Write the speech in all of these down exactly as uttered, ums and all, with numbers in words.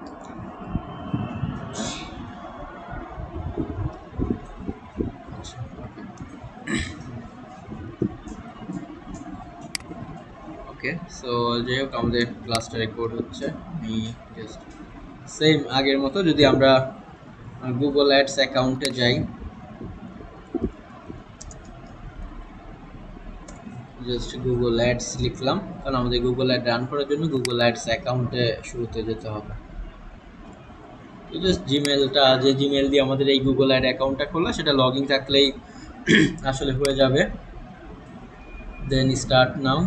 ওকে, so যাই হোক আমাদের ক্লাসটা রেকর্ড হচ্ছে। আমি জাস্ট সেম আগের মতো যদি আমরা গুগল অ্যাডস অ্যাকাউন্টে যাই, জাস্ট গুগল অ্যাডস লিখলাম, কারণ আমাদের গুগল অ্যাড রান করার জন্য গুগল অ্যাডস অ্যাকাউন্টে শুরুতে যেতে হবে। তো জাস্ট জিমেলটা, যে জিমেল দিয়ে আমাদের এই গুগল অ্যাড অ্যাকাউন্টটা খোলা, সেটা লগ ইন থাকলেই আসলে হয়ে যাবে। Then start now.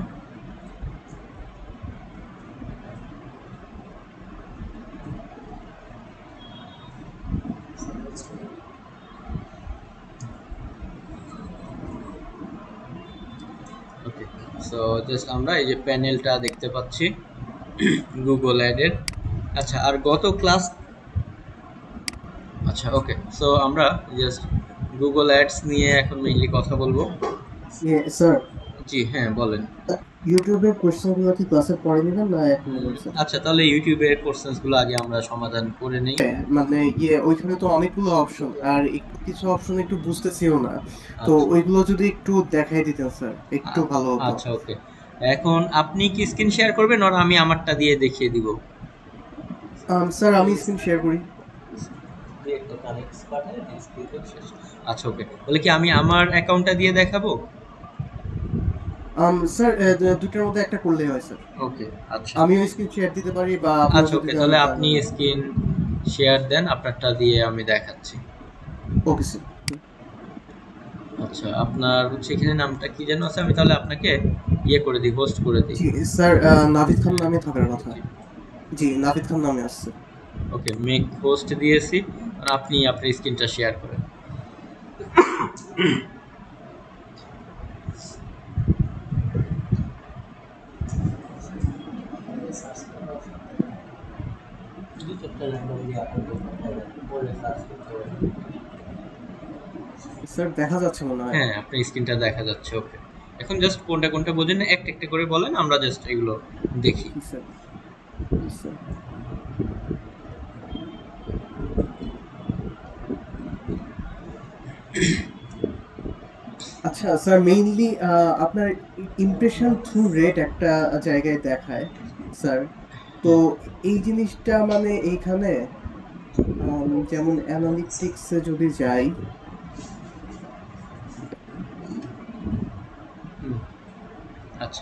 Okay, so just আমরা এই যে প্যানেলটা দেখতে পাচ্ছি গুগল অ্যাডের। আচ্ছা, আর গত ক্লাস, আচ্ছা ওকে, সো আমরা জাস্ট গুগল অ্যাডস নিয়ে এখন মেইনলি কথা বলবো। স্যার, জি হ্যাঁ বলেন। ইউটিউবের কোশ্চেনগুলো কি ক্লাসের পরে নেবেন না এখন নেবেন স্যার? আচ্ছা, তাহলে ইউটিউবের কোশ্চেনসগুলো আগে আমরা সমাধান করে নেই। মানে ইয়ে ওইখানে তো অনেকগুলো অপশন, আর একটু কিছু অপশন একটু বুঝতেছিও না, তো আচ্ছা ওইগুলো যদি একটু দেখাই দিতেন স্যার একটু ভালো হতো। আচ্ছা ওকে, এখন আপনি কি স্ক্রিন শেয়ার করবেন, আর আমি আমারটা দিয়ে দেখিয়ে দিব? স্যার আমি স্ক্রিন শেয়ার করি। আচ্ছা ওকে, বলে কি আমি আমার অ্যাকাউন্টটা দিয়ে দেখাবো? স্যার দুটোর মধ্যে একটা করলেই হয় স্যার। ওকে আচ্ছা আমিও স্ক্রিন শেয়ার দিতে পারি বা আপনিও আচ্ছা যদি ওকে, দেন তাহলে তাহলে। আপনি স্ক্রিন শেয়ার দেন, আপনারটা দিয়ে আমি দেখাচ্ছি। Okay sir. আচ্ছা, আপনার হচ্ছে এখানে নামটা কি যেন আছে, আমি তাহলে আপনাকে ইয়ে করে দিই, হোস্ট করে দিই। জি স্যার, নাভিদ খান নামে থাকার কথা। জি, নাভিদ খান নামে আসছে। ওকে, মেক হোস্ট দিয়েছি, আর আপনি আপনার স্ক্রিনটা শেয়ার করেন। স্যার দেখা যাচ্ছে মনে হয়। হ্যাঁ, আপনার স্ক্রিনটা দেখা যাচ্ছে। ওকে, এখন জাস্ট কোনটা কোনটা বোঝেন না একটা একটা করে বলেন, আমরা জাস্ট এগুলো দেখি। জি স্যার। জি স্যার। আচ্ছা স্যার, মেইনলি আপনার ইমপ্রেশন থ্রু রেট একটা জায়গায় দেখায় স্যার, তো এই জিনিসটা মানে এইখানে আম, যেমন অ্যানালিটিক্সে যদি যাই, হুম, আচ্ছা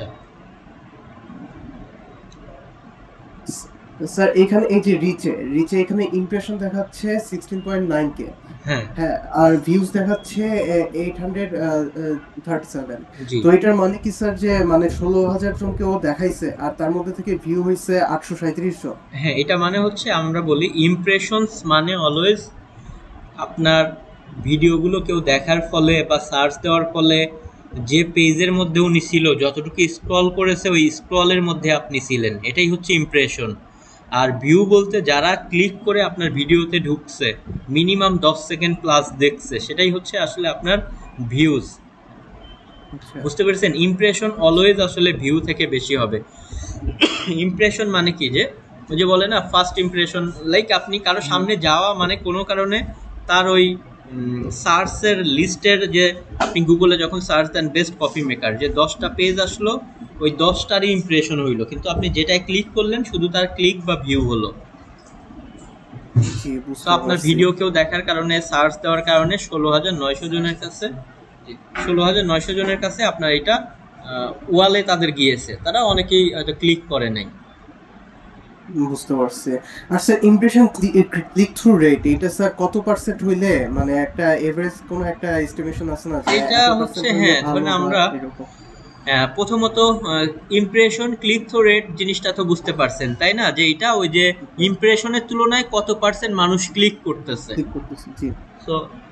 স্যার এখানে এই যে রিচে রিচে এখানে ইমপ্রেশন দেখাচ্ছে সিক্সটিন পয়েন্ট নাইন কে। হ্যাঁ হ্যাঁ, আর ভিউজ দেখাচ্ছে এইট হান্ড্রেড থার্টি সেভেন। জি তো এটার মানে কি স্যার, যে মানে ষোলো হাজার জনকে ও দেখাইছে আর তার মধ্যে থেকে ভিউ হয়েছে আটশো সাঁত্রিশ জন। হ্যাঁ, এটা মানে হচ্ছে আমরা বলি ইমপ্রেশনস মানে অলওয়েজ আপনার ভিডিওগুলো কেউ দেখার ফলে বা সার্চ দেওয়ার ফলে যে পেজের মধ্যে উনি ছিল, যতটুকু স্ক্রল করেছে ওই স্ক্রলের মধ্যে আপনি ছিলেন, এটাই হচ্ছে ইমপ্রেশন। আর ভিউ বলতে যারা ক্লিক করে আপনার ভিডিওতে ঢুকছে, মিনিমাম দশ সেকেন্ড প্লাস দেখছে, সেটাই হচ্ছে আসলে আপনার ভিউজ। আচ্ছা। বুঝতে পেরেছেন? ইমপ্রেশন অলওয়েজ আসলে ভিউ থেকে বেশি হবে। ইমপ্রেশন মানে কি, যে ওই যে বলে না ফার্স্ট ইমপ্রেশন, লাইক আপনি কারো হুম। সামনে যাওয়া মানে কোনো কারণে তার ওই সার্চের লিস্টের, যে আপনি গুগলে যখন সার্চ দেন বেস্ট কফি মেকার, যে দশটা পেজ আসলো, ওই দশটারই ইমপ্রেশন হইলো, কিন্তু আপনি যেটাই ক্লিক করলেন শুধু তার ক্লিক বা ভিউ হলো। জি, তো বুঝতে আপনার পারছি। ভিডিও কেউ দেখার কারণে, সার্চ দেওয়ার কারণে ষোলো হাজার নয়শো জনের কাছে, ষোলো হাজার নয়শো জনের কাছে আপনার এটা ওয়ালে তাদের গিয়েছে, তারা অনেকেই হয়তো ক্লিক করে নাই। বুঝতে পারছি। আর sir impression click through rate এটা স্যার কত পার্সেন্ট হইলে, মানে একটা এভারেজ কোন একটা এস্টিমেশন আছে না যে এটা এত হচ্ছে, পার্সেন্ট হইলে হ্যাঁ ভালো ধরেন বা আমরা এরকম? আহ, প্রথমত ইমপ্রেশন ক্লিক থ্রু রেট জিনিসটা তো বুঝতে পারছেন তাই না, যে এটা ওই যে ইমপ্রেশনের তুলনায় কত পার্সেন্ট মানুষ ক্লিক করতেছে। ক্লিক করতেছি, জি। সো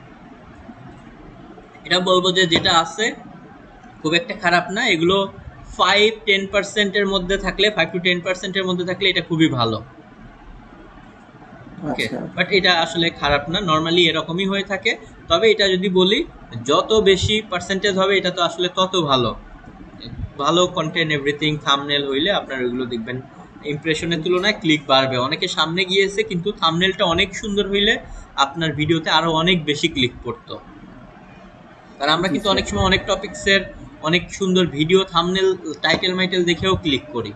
এটা বলবো যে যেটা আছে খুব একটা খারাপ না, এগুলো ফাইভ টেন পার্সেন্টের মধ্যে থাকলে, ফাইভ টু টেন পার্সেন্টের মধ্যে থাকলে এটা খুবই ভালো। ওকে, আচ্ছা। বাট এটা আসলে খারাপ না, নর্মালি এরকমই হয়ে থাকে। তবে এটা যদি বলি যত বেশি পার্সেন্টেজ হবে এটা তো আসলে তত ভালো। ভালো কন্টেন্ট এভরিথিং থাম্বনেল হইলে আপনার ওইগুলো দেখবেন ইমপ্রেশনের তুলনায় ক্লিক বাড়বে। অনেকে সামনে গিয়েছে কিন্তু থাম্বনেলটা অনেক সুন্দর হইলে আপনার ভিডিওতে আরো অনেক বেশি ক্লিক পড়তো। কারণ আমরা জি কিন্তু স্যার। অনেক সময় অনেক টপিকসের অনেক সুন্দর ভিডিও থাম্বনেল টাইটেল মাইটেল দেখেও ক্লিক করি,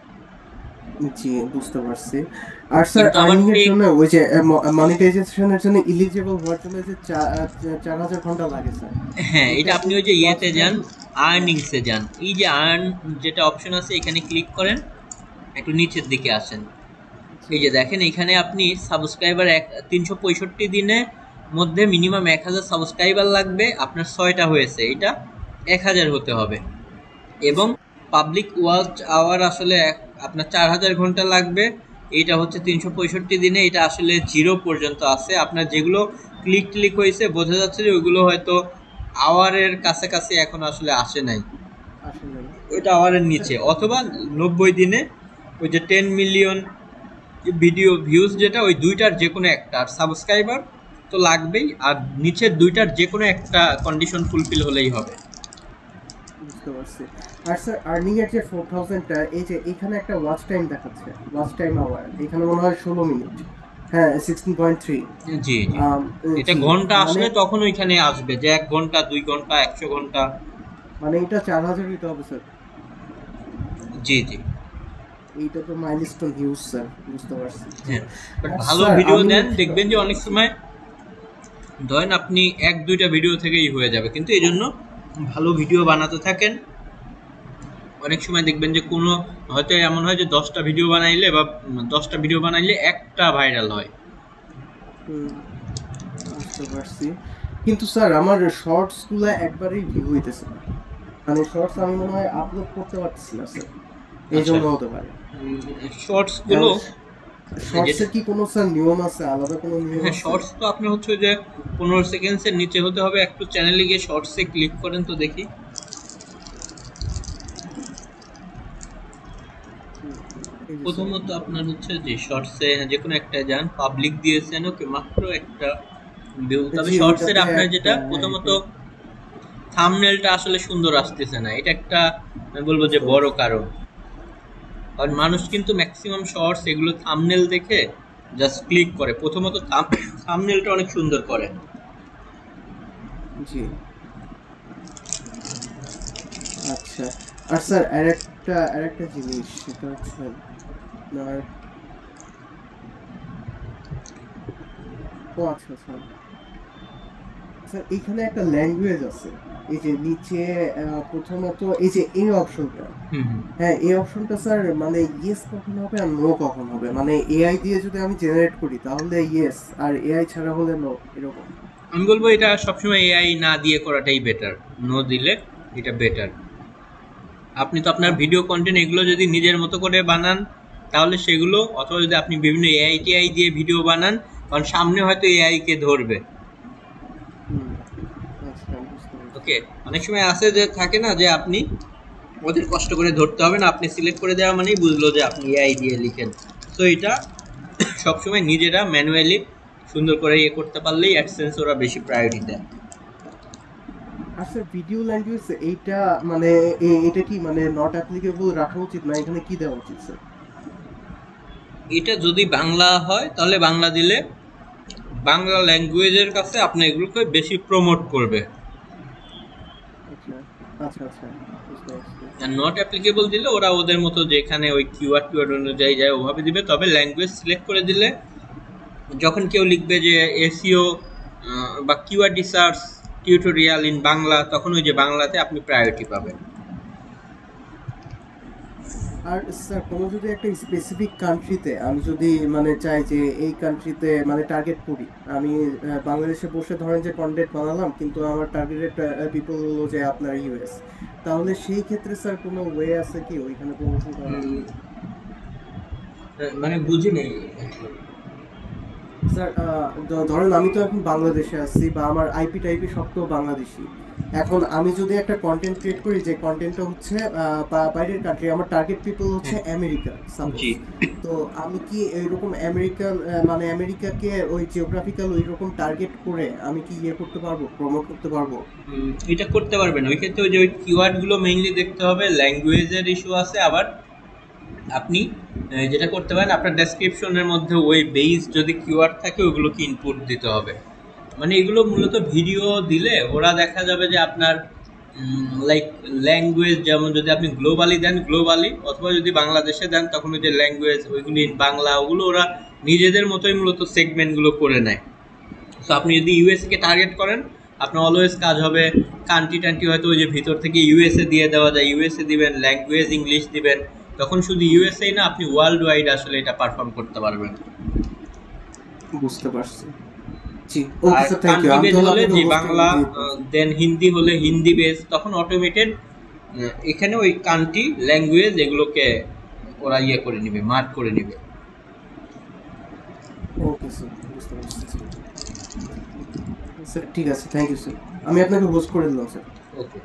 জি, বুঝতে পারছি। আর স্যার কিন্তু আবার আর্নিং এর ফেক। জন্য ওই যে মনিটাইজেশনের জন্য এলিজিবল হওয়ার জন্য যে চার হাজার ঘন্টা লাগে স্যার, হ্যাঁ, এটা এটা কি আপনি ওই যে ওয়াচ ইয়েতে টাইম? যান, আর্নিংসে যান, এই যে আর্ন যেটা অপশন আছে এখানে ক্লিক করেন, একটু নিচের দিকে আসেন। জি এই যে দেখেন এখানে আপনি সাবস্ক্রাইবার এক তিনশো পঁয়ষট্টি দিনের মধ্যে মিনিমাম এক হাজার সাবস্ক্রাইবার লাগবে, আপনার ছয়টা হয়েছে, এটা এক হাজার হতে হবে। জি এবং স্যার। পাবলিক ওয়াচ আওয়ার আসলে এক- আপনার চার হাজার ঘন্টা লাগবে, এটা হচ্ছে তিনশো পঁয়ষট্টি দিনে, এটা আসলে জিরো পর্যন্ত আছে। আপনার যেগুলো ক্লিক ক্লিক হয়েছে বোঝা যাচ্ছে যে ওইগুলো হয়তো আওয়ারের কাছাকাছি এখন আসলে আসে নাই, আসলে ওইটা আওয়ারের স্যার। নিচে। অথবা নব্বই দিনে ওই যে টেন মিলিয়ন ভিডিও ভিউজ যেটা, ওই দুইটার যে কোনো একটা, আর সাবস্ক্রাইবার তো লাগবেই, আর নিচের দুইটার যে কোনো একটা কন্ডিশন ফুলফিল হলেই হবে। বুঝতে পারছি। আর স্যার আর্নিং এর যে ফোর থাউজেন্ডটা, এই যে এখানে একটা ওয়াচ টাইম দেখাচ্ছে, ওয়াচ টাইম আওয়ার এখানে মনে হয় ষোলো মিনিট। হ্যাঁ, সিক্সটিন পয়েন্ট থ্রি। জি জি, এটা জি, ঘন্টা মানে আসলে তখন ওইখানে আসবে যে এক ঘন্টা, দুই ঘন্টা, একশো ঘন্টা। মানে এটা চার হাজার হইতে হবে স্যার। জি জি। এইটা তো মাইলস্টোন হিউজ স্যার, বুঝতে পারছি। জি। হ্যাঁ, বাট আর ভালো স্যার ভিডিও আমি দেন দেখবেন যে অনেক সময় ধরেন আপনি এক দুইটা ভিডিও থেকেই হয়ে যাবে, কিন্তু এই জন্য ভালো ভিডিও বানাতে থাকেন। অনেক সময় দেখবেন যে কোনো হয়তো এমন হয় যে দশটা ভিডিও বানাইলে বা দশটা ভিডিও বানাইলে একটা ভাইরাল হয়। হুম, বুঝতে পারছি। কিন্তু স্যার আমার শর্টস গুলা একবারেই ভিউ হইতেছে না, মানে শর্টস আমি মনে হয় আপলোড করতে পারতেছি না স্যার, এই আচ্ছা, জন্য হতে পারে। শর্টস গুলো শর্টস যেটা, এর কি কোনো স্যার নিয়ম আছে, আলাদা কোনো নিয়ম হ্যাঁ আছে? শর্টস তো আপনার হচ্ছে যে পনেরো সেকেন্ডসের নিচে হতে হবে। একটু চ্যানেলে গিয়ে শর্টসে ক্লিক করেন তো দেখি। হুম, এই যে স্যার। প্রথমত আপনার হচ্ছে যে শর্টসে যে কোনো একটা যান, পাবলিক দিয়েছেন, ওকে মাত্র একটা ভিউ। তবে জি, শর্টসের ওইটাতে আপনার একটা, যেটা হ্যাঁ প্রথমত এটা থাম্বনেলটা আসলে সুন্দর আসতেছে না, এটা একটা আমি বলবো যে বুঝতে বড় পারছি। কারণ। কারণ বুঝতে মানুষ পারছি। কিন্তু ম্যাক্সিমাম শর্টস এগুলো থাম্বনেল দেখে জাস্ট ক্লিক করে। প্রথমত থাম্বনেলটা অনেক সুন্দর করে। জি, আচ্ছা। আর স্যার আরেকটা আরেকটা জিনিস, সেটা হচ্ছে আপনার, ও আচ্ছা স্যার, স্যার এখানে একটা ল্যাঙ্গুয়েজ আছে, এই যে নিচে আহ, প্রথমত এই যে এই অপশনটা, হুম হুম। হ্যাঁ এই অপশনটা স্যার মানে ইয়েস কখন হবে আর নো কখন হবে, মানে এআই দিয়ে যদি আমি জেনারেট করি তাহলে ইয়েস, আর এআই ছাড়া হলে নো, এরকম। আমি বলবো এটা সবসময় এআই না দিয়ে করাটাই বেটার, নো দিলে এটা বেটার। আপনি তো আপনার আচ্ছা। ভিডিও কন্টেন্ট এগুলো যদি নিজের মতো করে বানান তাহলে সেগুলো, অথবা যদি আপনি বিভিন্ন এআই টিআই দিয়ে ভিডিও বানান, কারণ সামনে হয়তো এআই কে ধরবে। হুম, আচ্ছা, বুঝতে পারছি। ওকে, অনেক সময় আছে যে থাকে না যে আপনি ওদের কষ্ট করে ধরতে হবে না, আপনি সিলেক্ট করে দেওয়া মানেই বুঝলো যে আপনি এআই দিয়ে লিখেন। তো এটা সবসময় নিজেরা ম্যানুয়ালি সুন্দর করে ইয়ে করতে পারলেই অ্যাডসেন্স ওরা বেশি প্রায়োরিটি দেয়। আর স্যার ভিডিও ল্যাঙ্গুয়েজ এইটা মানে এ- এটা কি মানে নট অ্যাপ্লিকেবল রাখা উচিত না, এখানে কি দেওয়া উচিত স্যার? এটা যদি বাংলা হয় তাহলে বাংলা দিলে বাংলা ল্যাঙ্গুয়েজের কাছে আপনি এগুলোকে বেশি প্রমোট করবে। আচ্ছা, আচ্ছা, আচ্ছা, বুঝতে পারছি। আর নট অ্যাপ্লিকেবল দিলে ওরা ওদের মতো যেখানে ওই কিওয়ার্ড টিওয়ার্ড অনুযায়ী যায় ওভাবে দিবে। তবে ল্যাঙ্গুয়েজ সিলেক্ট করে দিলে যখন কেউ লিখবে যে এসইও বা keyword research tutorial in Bangla, তখন ওই যে বাংলাতে আপনি প্রায়োরিটি পাবেন। আর স্যার কোনো যদি একটা স্পেসিফিক কান্ট্রিতে আমি যদি মানে চাই যে এই কান্ট্রিতে মানে টার্গেট করি, আমি আহ, বাংলাদেশে বসে ধরেন যে কন্টেন্ট বানালাম, কিন্তু আমার টার্গেটেড পিপল হলো যে আপনার ইউএস, তাহলে সেই ক্ষেত্রে স্যার কোনো ওয়ে আছে কি ওইখানে প্রমোশন করার? উম, মানে বুঝি নেই। স্যার আহ, দ- ধরেন আমি তো এখন বাংলাদেশে আছি বা আমার আইপি টাইপি সব তো বাংলাদেশি, এখন আমি যদি একটা কন্টেন্ট ক্রিয়েট করি যে কন্টেন্টটা হচ্ছে আহ, বা- বাইরের কান্ট্রি, আমার টার্গেট পিপল হচ্ছে হ্যাঁ। আমেরিকা সাপোজ, জি। তো আমি কি এরকম আমেরিকান মানে আমেরিকাকে ওই জিওগ্রাফিক্যাল ওই রকম টার্গেট করে আমি কি ইয়ে করতে পারবো, প্রমোট করতে পারবো? উম, এটা করতে পারবেন। ওই ক্ষেত্রে ওই যে ওই কিওয়ার্ড গুলো মেইনলি দেখতে হবে, ল্যাঙ্গুয়েজের ইস্যু আছে, আবার আপনি আহ, যেটা করতে পারেন, আপনার ডেসক্রিপশনের মধ্যে ওই বেস যদি কিওয়ার্ড থাকে ওগুলোকে ইনপুট দিতে হবে। মানে এগুলো মূলত ভিডিও দিলে ওরা দেখা যাবে যে আপনার লাইক ল্যাঙ্গুয়েজ, যেমন যদি আপনি গ্লোবালি দেন গ্লোবালি, অথবা যদি বাংলাদেশে দেন তখন ওই যে ল্যাঙ্গুয়েজ ওইগুলি বাংলা, ওগুলো ওরা নিজেদের মতোই মূলত সেগমেন্টগুলো করে নেয়। সো আপনি যদি ইউএসএ কে টার্গেট করেন, আপনার অলওয়েজ কাজ হবে কান্ট্রি টান্ট্রি হয়তো ওই যে ভিতর থেকে ইউএসএ দিয়ে দেওয়া যায়, ইউএসএ দিবেন, ল্যাঙ্গুয়েজ ইংলিশ দিবেন, তখন শুধু ইউএসএ না, আপনি ওয়ার্ল্ড ওয়াইড আসলে এটা পারফর্ম করতে পারবেন। বুঝতে পারছি। জি, ওকে আর স্যার, থ্যাংক ইউ। কান্ট্রি আমি বেজ তাহলে হলে আপনাকে যে হোস্টিং বাংলা, দিয়ে দিচ্ছি। দেন হিন্দি হলে হিন্দি বেজ, তখন অটোমেটেড এখানে ওই কান্ট্রি ল্যাঙ্গুয়েজ এগুলোকে ওরা ইয়ে করে নিবে, মার্ক করে নিবে। ওকে স্যার, বুঝতে পারছি স্যার। স্যার ঠিক আছে, থ্যাংক ইউ স্যার। আমি আপনাকে হোস্ট করে দিলাম স্যার। ওকে।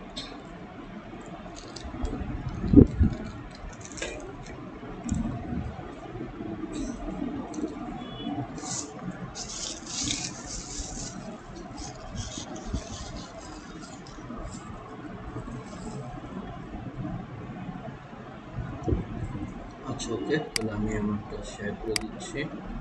আচ্ছা ওকে, তাহলে আমি আমারটা শেয়ার করে দিচ্ছি।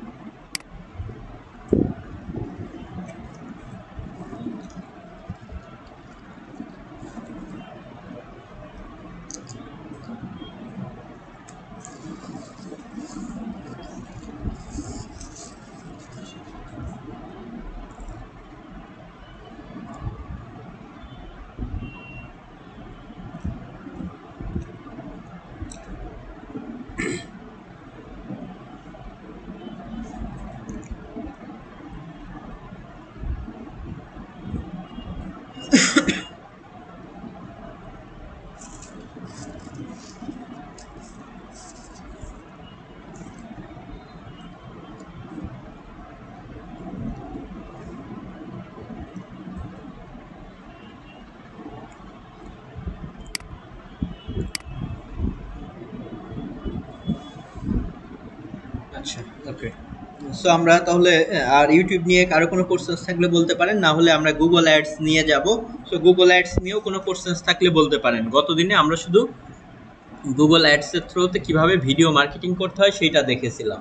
আচ্ছা ওকে। সো আমরা তাহলে আহ, আর ইউটিউব নিয়ে কারো কোনো কোশ্চেন্স থাকলে বলতে পারেন, না হলে আমরা গুগল অ্যাডস নিয়ে যাব। সো গুগল অ্যাডস নিয়েও কোনো কোশ্চেন্স থাকলে বলতে পারেন। গতদিনে আমরা শুধু গুগল অ্যাডসের থ্রুতে কিভাবে ভিডিও মার্কেটিং করতে হয় সেটা দেখেছিলাম।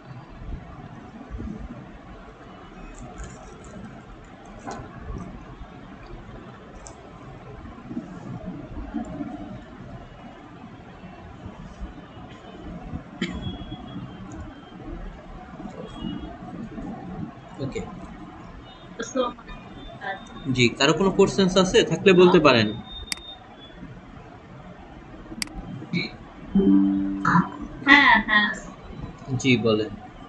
ওকে। জি, কারো কোনো কোশ্চেন্স আছে থাকলে বলতে পারেন। হ্যাঁ হ্যাঁ জি বলেন।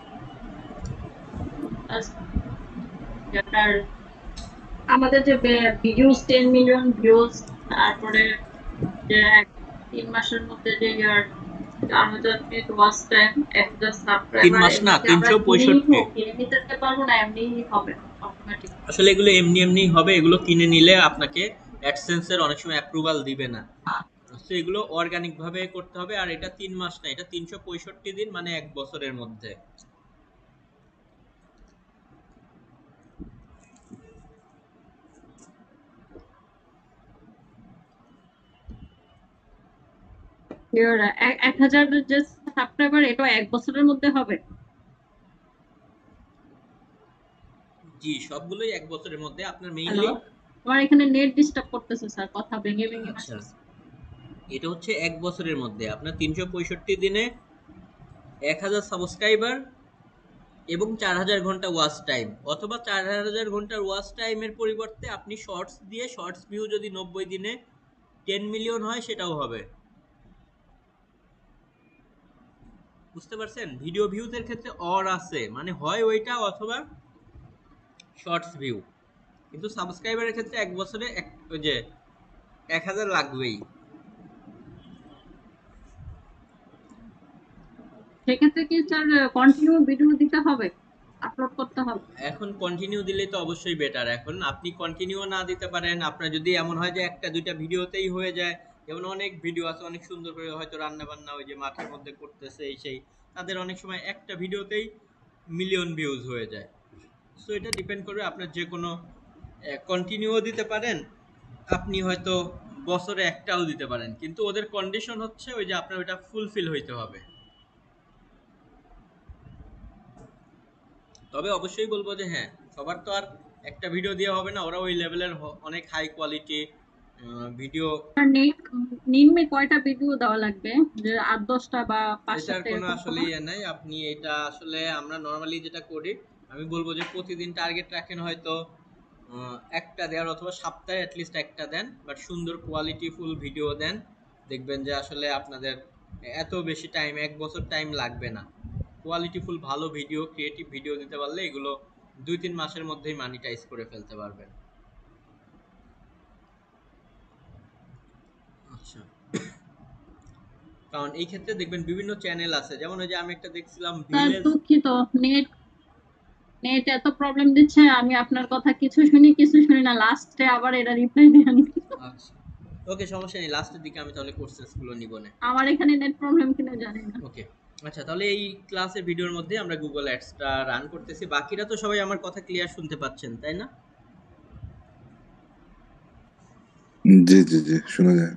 যেটার আমাদের যে ভিউজ টেন মিলিয়ন ভিউজ, তারপরে যে এক তিন মাসের মধ্যে যে ইয়ার আমাদের নেট ওয়াচ টাইম, একটা তিন সাবস্ক্রাইবার, মাস না, এগুলো কি আমরা তিনশো কিনে নিব, পঁয়ষট্টি কিনে নিতে পারবো না এমনিই হবে অটোমেটিক? আসলে এগুলো এমনি এমনি হবে, এগুলো কিনে নিলে আপনাকে অ্যাডসেন্সের অনেক সময় অ্যাপ্রুভাল দিবে না। তো এগুলো অর্গানিক ভাবে করতে হবে, আর এটা তিন মাস না, এটা তিনশো পঁয়ষট্টি দিন, মানে এক বছরের মধ্যে। এক হাজার যে সাবস্ক্রাইবার, এটা এক বছরের মধ্যে হবে? জি, সবগুলোই এক বছরের মধ্যে। আপনার হ্যালো, মেইনলি আমার এখানে নেট ডিস্টার্ব করতেছে স্যার, কথা ভেঙে ভেঙে আচ্ছা, আসতেছে। এটা হচ্ছে এক বছরের মধ্যে আপনার তিনশো পঁয়ষট্টি দিনে এক হাজার সাবস্ক্রাইবার এবং চার হাজার ঘন্টা ওয়াচ টাইম, অথবা চার হাজার ঘন্টার ওয়াচ টাইমের পরিবর্তে আপনি শর্টস দিয়ে শর্টস ভিউ যদি নব্বই দিনে টেন মিলিয়ন হয় সেটাও হবে। বুঝতে পারছেন? ভিডিও ভিউজের ক্ষেত্রে অর আছে, মানে হয় ওইটা অথবা শর্টস ভিউ, কিন্তু সাবস্ক্রাইবারের ক্ষেত্রে এক বছরে এক ওই যে এক হাজার লাগবেই। সেক্ষেত্রে কি স্যার কন্টিনিউ ভিডিও দিতে হবে, আপলোড করতে হবে? এখন কন্টিনিউ দিলে তো অবশ্যই বেটার। এখন আপনি কন্টিনিউ না দিতে পারেন, আপনার যদি এমন হয় যে একটা দুইটা ভিডিওতেই হয়ে যায়, যেমন অনেক ভিডিও আছে অনেক সুন্দর করে হয়তো রান্না বান্না ওই যে মাঠের মধ্যে করতেছে এই সেই, তাদের অনেক সময় একটা ভিডিওতেই মিলিয়ন ভিউজ হয়ে যায়। সো এটা ডিপেন্ড করবে আপনার যে কোনো কন্টিনিউও দিতে পারেন, আপনি হয়তো বছরে একটাও দিতে পারেন, কিন্তু ওদের কন্ডিশন হচ্ছে ওই যে আপনার ওইটা ফুলফিল হইতে হবে। তবে অবশ্যই বলবো যে হ্যাঁ, সবার তো আর একটা ভিডিও দেওয়া হবে না, ওরা ওই লেভেলের অনেক হাই কোয়ালিটি ভিডিও। আর নি- নিম্নে কয়টা ভিডিও দেওয়া লাগবে, যে আট দশটা বা পাঁচ এটার সাতটা কোনো এরকম আসলে কোনো? ইয়ে নাই। আপনি এটা আসলে আমরা নর্মালি যেটা করি, আমি বলবো যে প্রতিদিন টার্গেট রাখেন হয়তো আহ, একটা দেওয়ার, অথবা সপ্তাহে অ্যাটলিস্ট একটা দেন, বাট সুন্দর কোয়ালিটি ফুল ভিডিও দেন। দেখবেন যে আসলে আপনাদের এত বেশি টাইম, এক বছর টাইম লাগবে না। কোয়ালিটি ফুল ভালো ভিডিও, ক্রিয়েটিভ ভিডিও দিতে পারলে এগুলো দুই তিন মাসের মধ্যেই মানিটাইজ করে ফেলতে পারবেন। আচ্ছা, কারণ এই ক্ষেত্রে দেখবেন বিভিন্ন চ্যানেল আছে, যেমন ওই যে আমি একটা দেখছিলাম স্যার ভিলেজ। দুঃখিত, নেট নেট এত প্রবলেম দিচ্ছে, আমি আপনার কথা কিছু শুনি কিছু শুনি না, লাস্টে আবার এটা রিপ্লাই দেন। আচ্ছা, ওকে, সমস্যা নেই, লাস্টের দিকে আমি তাহলে কোর্সেস গুলো নিব না। আমার এখানে নেট প্রবলেম কিনা জানি না। ওকে, আচ্ছা, তাহলে এই ক্লাসের ভিডিওর মধ্যে আমরা গুগল অ্যাডসটা রান করতেছি। বাকিরা তো সবাই আমার কথা ক্লিয়ার শুনতে পাচ্ছেন, তাই না? জি জি জি, শোনা যায়।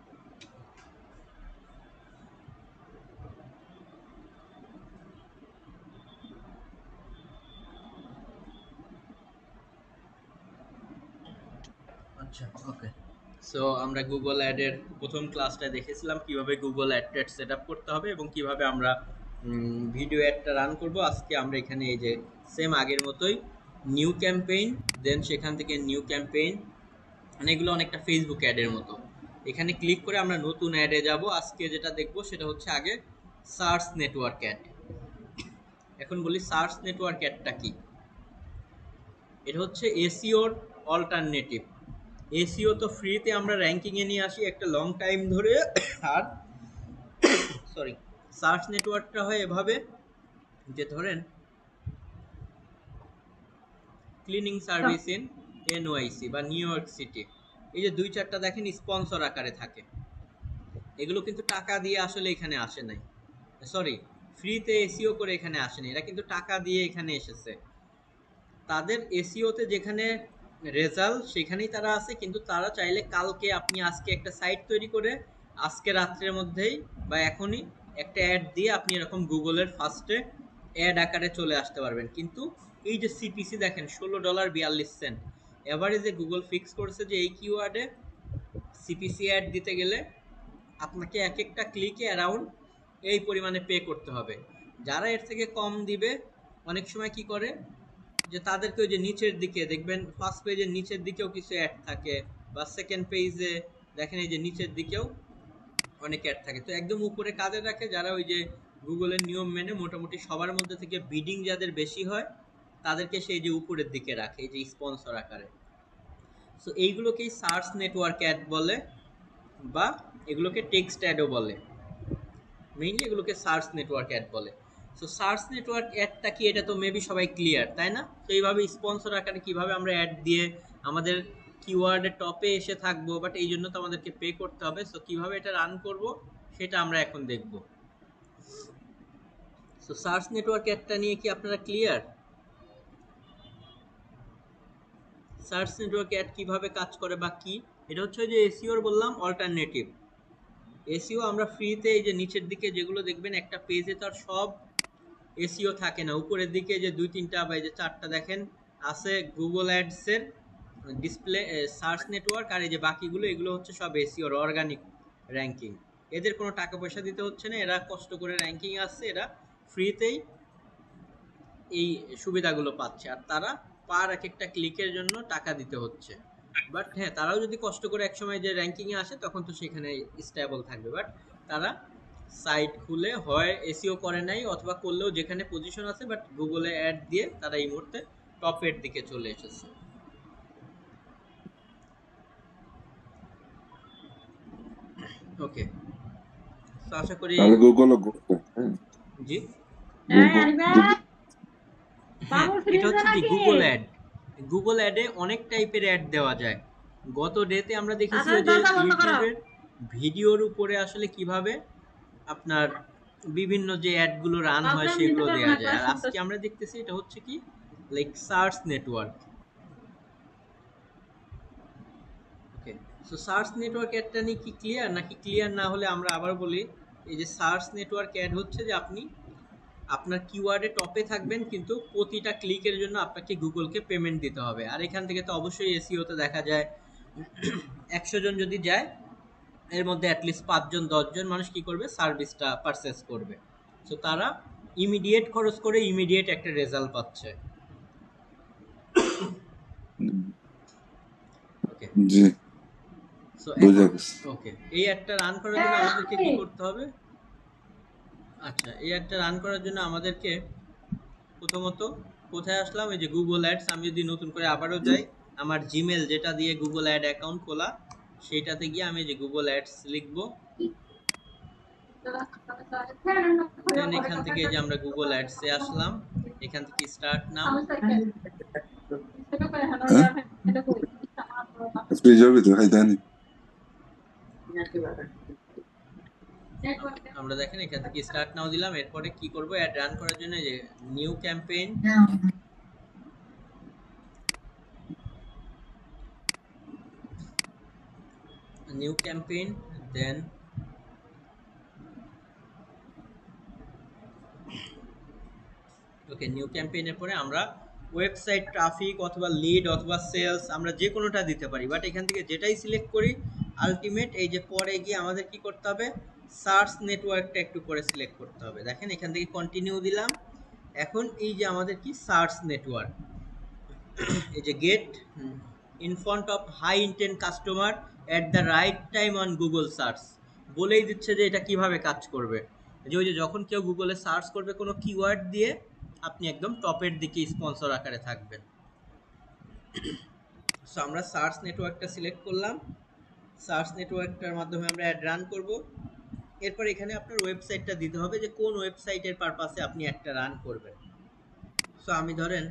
আচ্ছা, ওকে। সো আমরা গুগল অ্যাডের প্রথম ক্লাসটা দেখেছিলাম কিভাবে গুগল অ্যাড ট্যাড সেট আপ করতে হবে এবং কিভাবে আমরা ভিডিও অ্যাডটা রান করব। আজকে আমরা এখানে এই যে সেম আগের মতোই নিউ ক্যাম্পেইন, দেন সেখান থেকে নিউ ক্যাম্পেইন, মানে এগুলো অনেকটা ফেসবুক অ্যাডের মতো। এখানে ক্লিক করে আমরা নতুন অ্যাডে যাব। আজকে যেটা দেখব সেটা হচ্ছে আগে সার্চ নেটওয়ার্ক অ্যাড। এখন বলি সার্চ নেটওয়ার্ক অ্যাডটা কি। এটা হচ্ছে এসইওর অল্টারনেটিভ। এসইও তো ফ্রিতে আমরা র্যাঙ্কিংয়ে নিয়ে আসি একটা লং টাইম ধরে, আর সরি, সার্চ নেটওয়ার্কটা হয় এভাবে যে ধরেন ক্লিনিং সার্ভিস ইন এনওয়াইসি বা নিউ ইয়র্ক সিটি, এই যে দুই চারটা দেখেন স্পন্সর আকারে থাকে, এগুলো কিন্তু টাকা দিয়ে আসলে এখানে আসে নাই, সরি, ফ্রিতে এসইও করে এখানে আসেনি, এরা কিন্তু টাকা দিয়ে এখানে এসেছে। তাদের এসইওতে যেখানে রেজাল্ট সেখানেই তারা আছে, কিন্তু তারা চাইলে কালকে, আপনি আজকে একটা সাইট তৈরি করে আজকে রাত্রের মধ্যেই বা এখনই একটা অ্যাড দিয়ে আপনি এরকম গুগলের ফার্স্টে অ্যাড আকারে চলে আসতে পারবেন। কিন্তু এই যে সিপিসি দেখেন ষোলো ডলার বিয়াল্লিশ সেন্ট এভারেজে গুগল ফিক্স করছে যে এই কিওয়ার্ডে সিপিসি অ্যাড দিতে গেলে আপনাকে এক একটা ক্লিকে অ্যারাউন্ড এই পরিমাণে পে করতে হবে। যারা এর থেকে কম দিবে অনেক সময় কি করে যে তাদেরকে ওই যে নিচের দিকে দেখবেন ফার্স্ট পেজের নিচের দিকেও কিছু অ্যাড থাকে, বা সেকেন্ড পেজে দেখেন এই যে নিচের দিকেও অনেক অ্যাড থাকে। তো একদম উপরে কাজে রাখে যারা ওই যে গুগলের নিয়ম মেনে মোটামুটি সবার মধ্যে থেকে বিডিং যাদের বেশি হয় তাদেরকে সেই যে উপরের দিকে রাখে এই যে স্পন্সর আকারে। সো এইগুলোকেই সার্চ নেটওয়ার্ক অ্যাড বলে, বা এগুলোকে টেক্সট অ্যাডও বলে। মেইনলি এগুলোকে সার্চ নেটওয়ার্ক অ্যাড বলে। সো সার্চ নেটওয়ার্ক অ্যাডটা কি, এটা তো মেবি সবাই ক্লিয়ার, তাই না? তো এইভাবে স্পন্সর আকারে কিভাবে আমরা অ্যাড দিয়ে আমাদের কিওয়ার্ডের টপে এসে থাকবো, বাট এই জন্য তো আমাদেরকে পে করতে হবে। সো কিভাবে এটা রান করব সেটা আমরা এখন দেখব। সো সার্চ নেটওয়ার্ক অ্যাডটা নিয়ে কি আপনারা ক্লিয়ার? সার্চ নেটওয়ার্ক অ্যাড কিভাবে কাজ করে বা কি, এটা হচ্ছে যে এসইওর বললাম অল্টারনেটিভ। এসইও আমরা ফ্রিতে এই যে নিচের দিকে যেগুলো দেখবেন একটা পেজে তার সব এসইও থাকে না, উপরের দিকে যে দুই তিনটা বা এই যে চারটা দেখেন আছে গুগল অ্যাডসের ডিসপ্লে সার্চ নেটওয়ার্ক, আর এই যে বাকিগুলো এগুলো হচ্ছে সব এসইওর অর্গানিক র্যাঙ্কিং। এদের কোনো টাকা পয়সা দিতে হচ্ছে না, এরা কষ্ট করে র্যাঙ্কিং আসছে, এরা ফ্রিতেই এই সুবিধাগুলো পাচ্ছে, আর তারা পার এক একটা ক্লিকের জন্য টাকা দিতে হচ্ছে। বাট হ্যাঁ, তারাও যদি কষ্ট করে একসময় যে র্যাঙ্কিংয়ে আসে তখন তো সেখানে স্টেবল থাকবে। বাট তারা সাইট খুলে হয় এসইও করে নাই, অথবা করলেও যেখানে পজিশন আছে বাট গুগলে অ্যাড দিয়ে তারা এই মুহূর্তে টপের দিকে চলে এসেছে। ওকে, তো আশা করি তাহলে গুগল জি গুগল হ্যাঁ, এটা হচ্ছে কি গুগল অ্যাড। গুগল অ্যাডে অনেক টাইপের অ্যাড দেওয়া যায়। গত ডেতে আমরা দেখেছি যে ইউটিউবের ভিডিওর উপরে আসলে কিভাবে আপনার বিভিন্ন যে অ্যাডগুলো রান হয় সেগুলো দেওয়া যায়। আর আজকে আমরা দেখতেছি এটা হচ্ছে কি like search network. Okay, so search network অ্যাডটা নিয়ে কি ক্লিয়ার, নাকি ক্লিয়ার না হলে আমরা আবার বলি, এই যে সার্চ নেটওয়ার্ক অ্যাড হচ্ছে যে আপনি আপনার কিওয়ার্ডে টপে থাকবেন, কিন্তু প্রতিটা ক্লিকের জন্য আপনাকে গুগলকে পেমেন্ট দিতে হবে। আর এখান থেকে তো অবশ্যই এসইওতে দেখা যায় একশো জন যদি যায়, এর মধ্যে অ্যাটলিস্ট পাঁচজন দশজন মানুষ কি করবে, সার্ভিসটা পারচেস করবে। সো তারা ইমিডিয়েট খরচ করে ইমিডিয়েট একটা রেজাল্ট পাচ্ছে। ওকে জি সো বুঝা এখন গেছে। ওকে এই একটা রান করার জন্য আমাদেরকে কি করতে হবে? আচ্ছা, এই একটা রান করার জন্য আমাদেরকে প্রথমত কোথায় আসলাম, এই যে গুগল অ্যাডস। আমি যদি নতুন করে আবারও যাই, আমার জিমেল যেটা দিয়ে গুগল অ্যাড অ্যাকাউন্ট খোলা, সেইটাতে গিয়ে আমি যে গুগল অ্যাডস লিখবো, দেন এখান থেকে যে আমরা গুগল অ্যাডসে আসলাম, এখান থেকে স্টার্ট নাও। হ্যাঁ পেয়ে যাবে তো হাই জানি। আমরা দেখেন এখান থেকে স্টার্ট নাও দিলাম। এরপরে কি করব, অ্যাড রান করার জন্য যে new campaign, new campaign, then okay new ক্যাম্পেইনের পরে আমরা ওয়েবসাইট ট্রাফিক অথবা লিড অথবা সেলস আমরা যে কোনোটা দিতে পারি, বাট এখান থেকে যেটাই সিলেক্ট করি আলটিমেট এই যে পরে গিয়ে আমাদের কি করতে হবে, সার্চ নেটওয়ার্কটা একটু করে সিলেক্ট করতে হবে। দেখেন এখান থেকে কন্টিনিউ দিলাম। এখন এই যে আমাদের কি সার্চ নেটওয়ার্ক, এই যে get in front of high intent customer at the right time on Google search, বলেই দিচ্ছে যে এটা কিভাবে কাজ করবে। যে ওই যে যখন কেউ গুগলে সার্চ করবে কোনো কিওয়ার্ড দিয়ে, আপনি একদম টপের দিকে স্পন্সর আকারে থাকবেন। সো আমরা সার্চ নেটওয়ার্কটা সিলেক্ট করলাম, সার্চ নেটওয়ার্কটার মাধ্যমে আমরা অ্যাড রান করব। এরপর এখানে আপনার ওয়েবসাইটটা দিতে হবে যে কোন ওয়েবসাইটের পারপাসে আপনি একটা রান করবেন। সো আমি ধরেন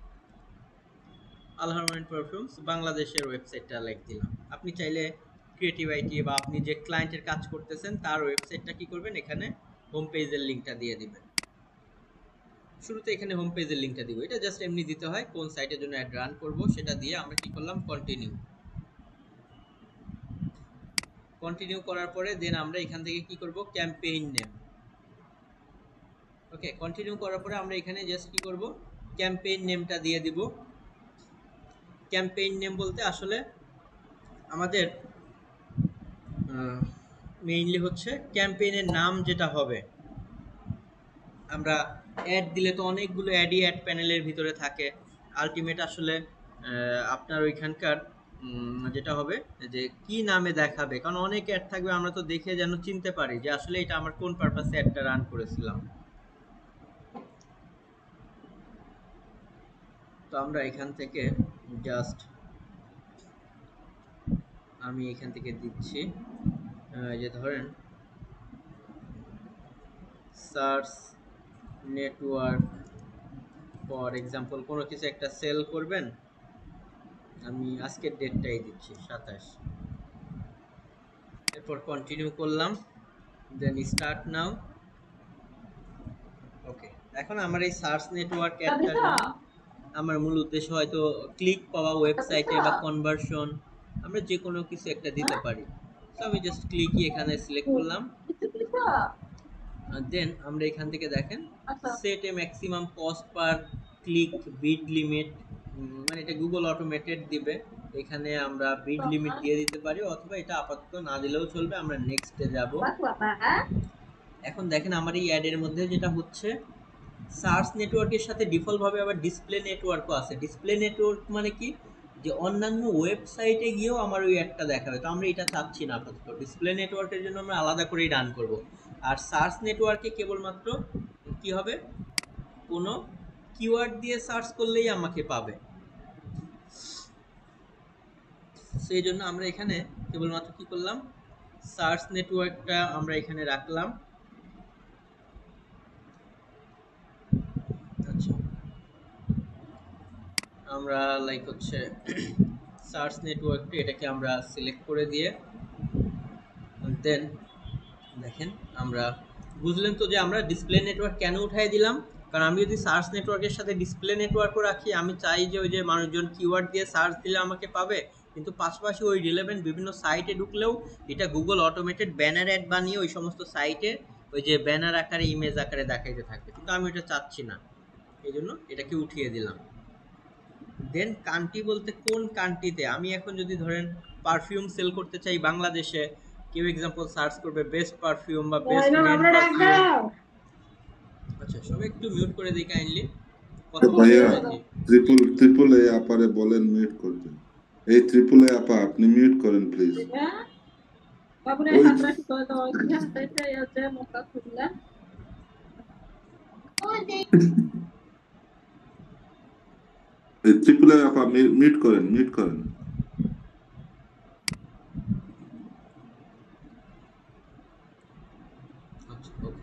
আল হারমোনিয়াম পারফিউমস বাংলাদেশের ওয়েবসাইটটা লিখ দিলাম। আপনি চাইলে ক্রিয়েটিভ আইটি বা আপনি যে ক্লায়েন্টের কাজ করতেছেন তার ওয়েবসাইটটা কি করবেন, এখানে হোম পেজের লিঙ্কটা দিয়ে দিবেন। শুরুতে এখানে হোম পেজের লিঙ্কটা দিব, এটা জাস্ট এমনি দিতে হয়, কোন সাইটের জন্য অ্যাড রান করব সেটা দিয়ে আমরা কি করলাম, কন্টিনিউ। কন্টিনিউ করার পরে দেন আমরা এখান থেকে কি করব, ক্যাম্পেইন নেম। ওকে কন্টিনিউ করার পরে আমরা এখানে জাস্ট কি করব, ক্যাম্পেইন নেমটা দিয়ে দিব। ক্যাম্পেইন নেম বলতে আসলে আমাদের মেইনলি হচ্ছে ক্যাম্পেইনের নাম যেটা হবে। আমরা অ্যাড দিলে তো অনেকগুলো অ্যাডই অ্যাড প্যানেলের ভিতরে থাকে, আলটিমেট আসলে আপনার ওইখানকার যেটা হবে যে কি নামে দেখাবে, কারণ অনেক অ্যাড থাকবে, আমরা তো দেখে যেন চিনতে পারি যে আসলে এটা আমার কোন পারপাসে অ্যাডটা রান করেছিলাম। তো আমরা এখান থেকে জাস্ট আমি এখান থেকে দিচ্ছি যে ধরেন সার্চ নেটওয়ার্ক ফর এক্সাম্পল কোনো কিছু একটা সেল করবেন, আমি আজকের ডেটটাই দিচ্ছি সাতাশ। এরপর কন্টিনিউ করলাম, দেন স্টার্ট নাও। ওকে এখন আমার এই সার্চ নেটওয়ার্ক অ্যাডটার জন্য আমার মূল উদ্দেশ্য হয়তো ক্লিক পাওয়া ওয়েবসাইটে বা কনভার্সন, আমরা যে কোনো কিছু একটা দিতে পারি। তো আমি জাস্ট ক্লিকই এখানে সিলেক্ট করলাম, দেন আমরা এখান থেকে দেখেন set a maximum cost per click bid limit, মানে এটা গুগল অটোমেটেড দিবে, এখানে আমরা বিড লিমিট দিয়ে দিতে পারি, অথবা এটা আপাতত না দিলেও চলবে। আমরা নেক্সটে যাব। এখন দেখেন আমার এই অ্যাডের মধ্যে যেটা হচ্ছে, সার্চ নেটওয়ার্কের সাথে ডিফল্টভাবে আবার ডিসপ্লে নেটওয়ার্কও আছে। ডিসপ্লে নেটওয়ার্ক মানে কি, যে অন্যান্য ওয়েবসাইটে গিয়েও আমার ওই অ্যাডটা দেখাবে, তো আমরা এটা চাচ্ছি না আপাতত। ডিসপ্লে নেটওয়ার্কের জন্য আমরা আলাদা করেই রান করব। আর সার্চ নেটওয়ার্কে কেবলমাত্র কি হবে, কোনো কিওয়ার্ড দিয়ে সার্চ করলেই আমাকে পাবে। সেই জন্য আমরা এখানে কেবলমাত্র কি করলাম, সার্চ নেটওয়ার্কটা আমরা এখানে রাখলাম। আচ্ছা আমরা লাইক হচ্ছে সার্চ নেটওয়ার্কটা এটাকে আমরা সিলেক্ট করে দিয়ে দেন দেখেন আমরা বুঝলেন তো যে আমরা ডিসপ্লে নেটওয়ার্ক কেন উঠাই দিলাম, কারণ আমি যদি সার্চ নেটওয়ার্কের সাথে ডিসপ্লে নেটওয়ার্কও রাখি, আমি চাই যে ওই যে মানুষজন কিওয়ার্ড দিয়ে সার্চ দিলে আমাকে পাবে, কিন্তু পাশাপাশি ওই রিলেভেন্ট বিভিন্ন সাইটে ঢুকলেও এটা গুগল অটোমেটেড ব্যানার অ্যাড বানিয়ে ওই সমস্ত সাইটে ওই যে ব্যানার আকারে ইমেজ আকারে দেখাইতে থাকবে, কিন্তু আমি এটা চাচ্ছি না, এই জন্য এটাকে উঠিয়ে দিলাম। দেন কান্ট্রি বলতে কোন কান্ট্রিতে আমি এখন যদি ধরেন পারফিউম সেল করতে চাই বাংলাদেশে, কেউ এক্সাম্পল সার্চ করবে বেস্ট পারফিউম বা বেস্ট মেন পারফিউম। আচ্ছা সবাই একটু মিউট করে দিই কাইন্ডলি, কথা বলতে ভাইয়া চাইছি। ট্রিপল ট্রিপল এ আপারে বলেন মিউট করতে। এই ট্রিপল এ আপা আপনি মিউট করেন প্লিজ। বাবুরে ওই হাত রাখি তো তো কি হাতে আছে মুখটা খুললা এই ট্রিপল এ আপা মিউট করেন মিউট করেন। আচ্ছা ওকে,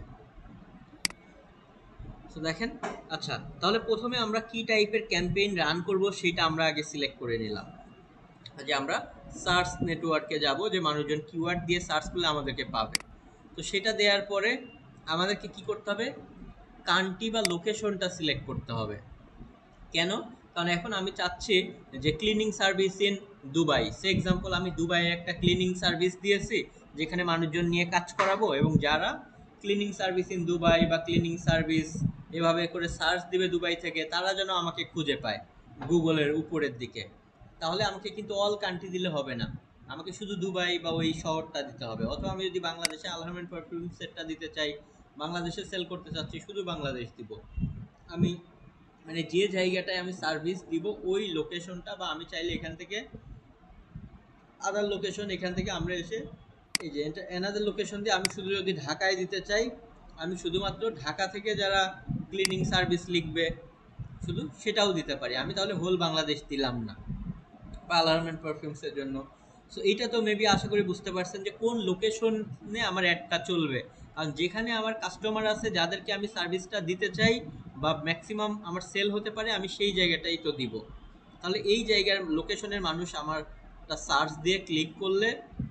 সো দেখেন। আচ্ছা তাহলে প্রথমে আমরা কি টাইপের ক্যাম্পেইন রান করব সেটা আমরা আগে সিলেক্ট করে নিলাম, যে আমরা সার্চ নেটওয়ার্কে যাব, যে মানুষজন কিওয়ার্ড দিয়ে সার্চ করলে আমাদেরকে পাবে। তো সেটা দেওয়ার পরে আমাদেরকে কি করতে হবে, কান্ট্রি বা লোকেশনটা সিলেক্ট করতে হবে। কেন? কারণ এখন আমি চাচ্ছি যে cleaning service in Dubai, say example আমি দুবাইয়ে একটা ক্লিনিং সার্ভিস দিয়েছি যেখানে মানুষজন নিয়ে কাজ করাবো, এবং যারা ক্লিনিং সার্ভিস ইন দুবাই বা ক্লিনিং সার্ভিস এভাবে করে সার্চ দিবে দুবাই থেকে, তারা যেন আমাকে খুঁজে পায় গুগলের উপরের দিকে। তাহলে আমাকে কিন্তু অল কান্ট্রি দিলে হবে না, আমাকে শুধু দুবাই বা ওই শহরটা দিতে হবে। অথবা আমি যদি বাংলাদেশে আলহামেন পারফিউম সেটটা দিতে চাই, বাংলাদেশে সেল করতে চাচ্ছি, শুধু বাংলাদেশ দিব। আমি মানে যে জায়গাটায় আমি সার্ভিস দিব ওই লোকেশনটা, বা আমি চাইলে এখান থেকে আদার লোকেশন, এখান থেকে আমরা এসে এই যে অ্যানাদার লোকেশন দিয়ে আমি শুধু যদি ঢাকায় দিতে চাই, আমি শুধুমাত্র ঢাকা থেকে যারা ক্লিনিং সার্ভিস লিখবে শুধু সেটাও দিতে পারি আমি, তাহলে হোল বাংলাদেশ দিলাম না, বা আলারমেন্ট পারফিউমসের জন্য। সো এইটা তো মেবি আশা করি বুঝতে পারছেন যে কোন লোকেশনে আমার অ্যাডটা চলবে। আর যেখানে আমার কাস্টমার আছে যাদেরকে আমি সার্ভিসটা দিতে চাই বা ম্যাক্সিমাম আমার সেল হতে পারে, আমি সেই জায়গাটাই তো দিব। তাহলে এই জায়গার লোকেশনের মানুষ আমারটা সার্চ দিয়ে ক্লিক করলে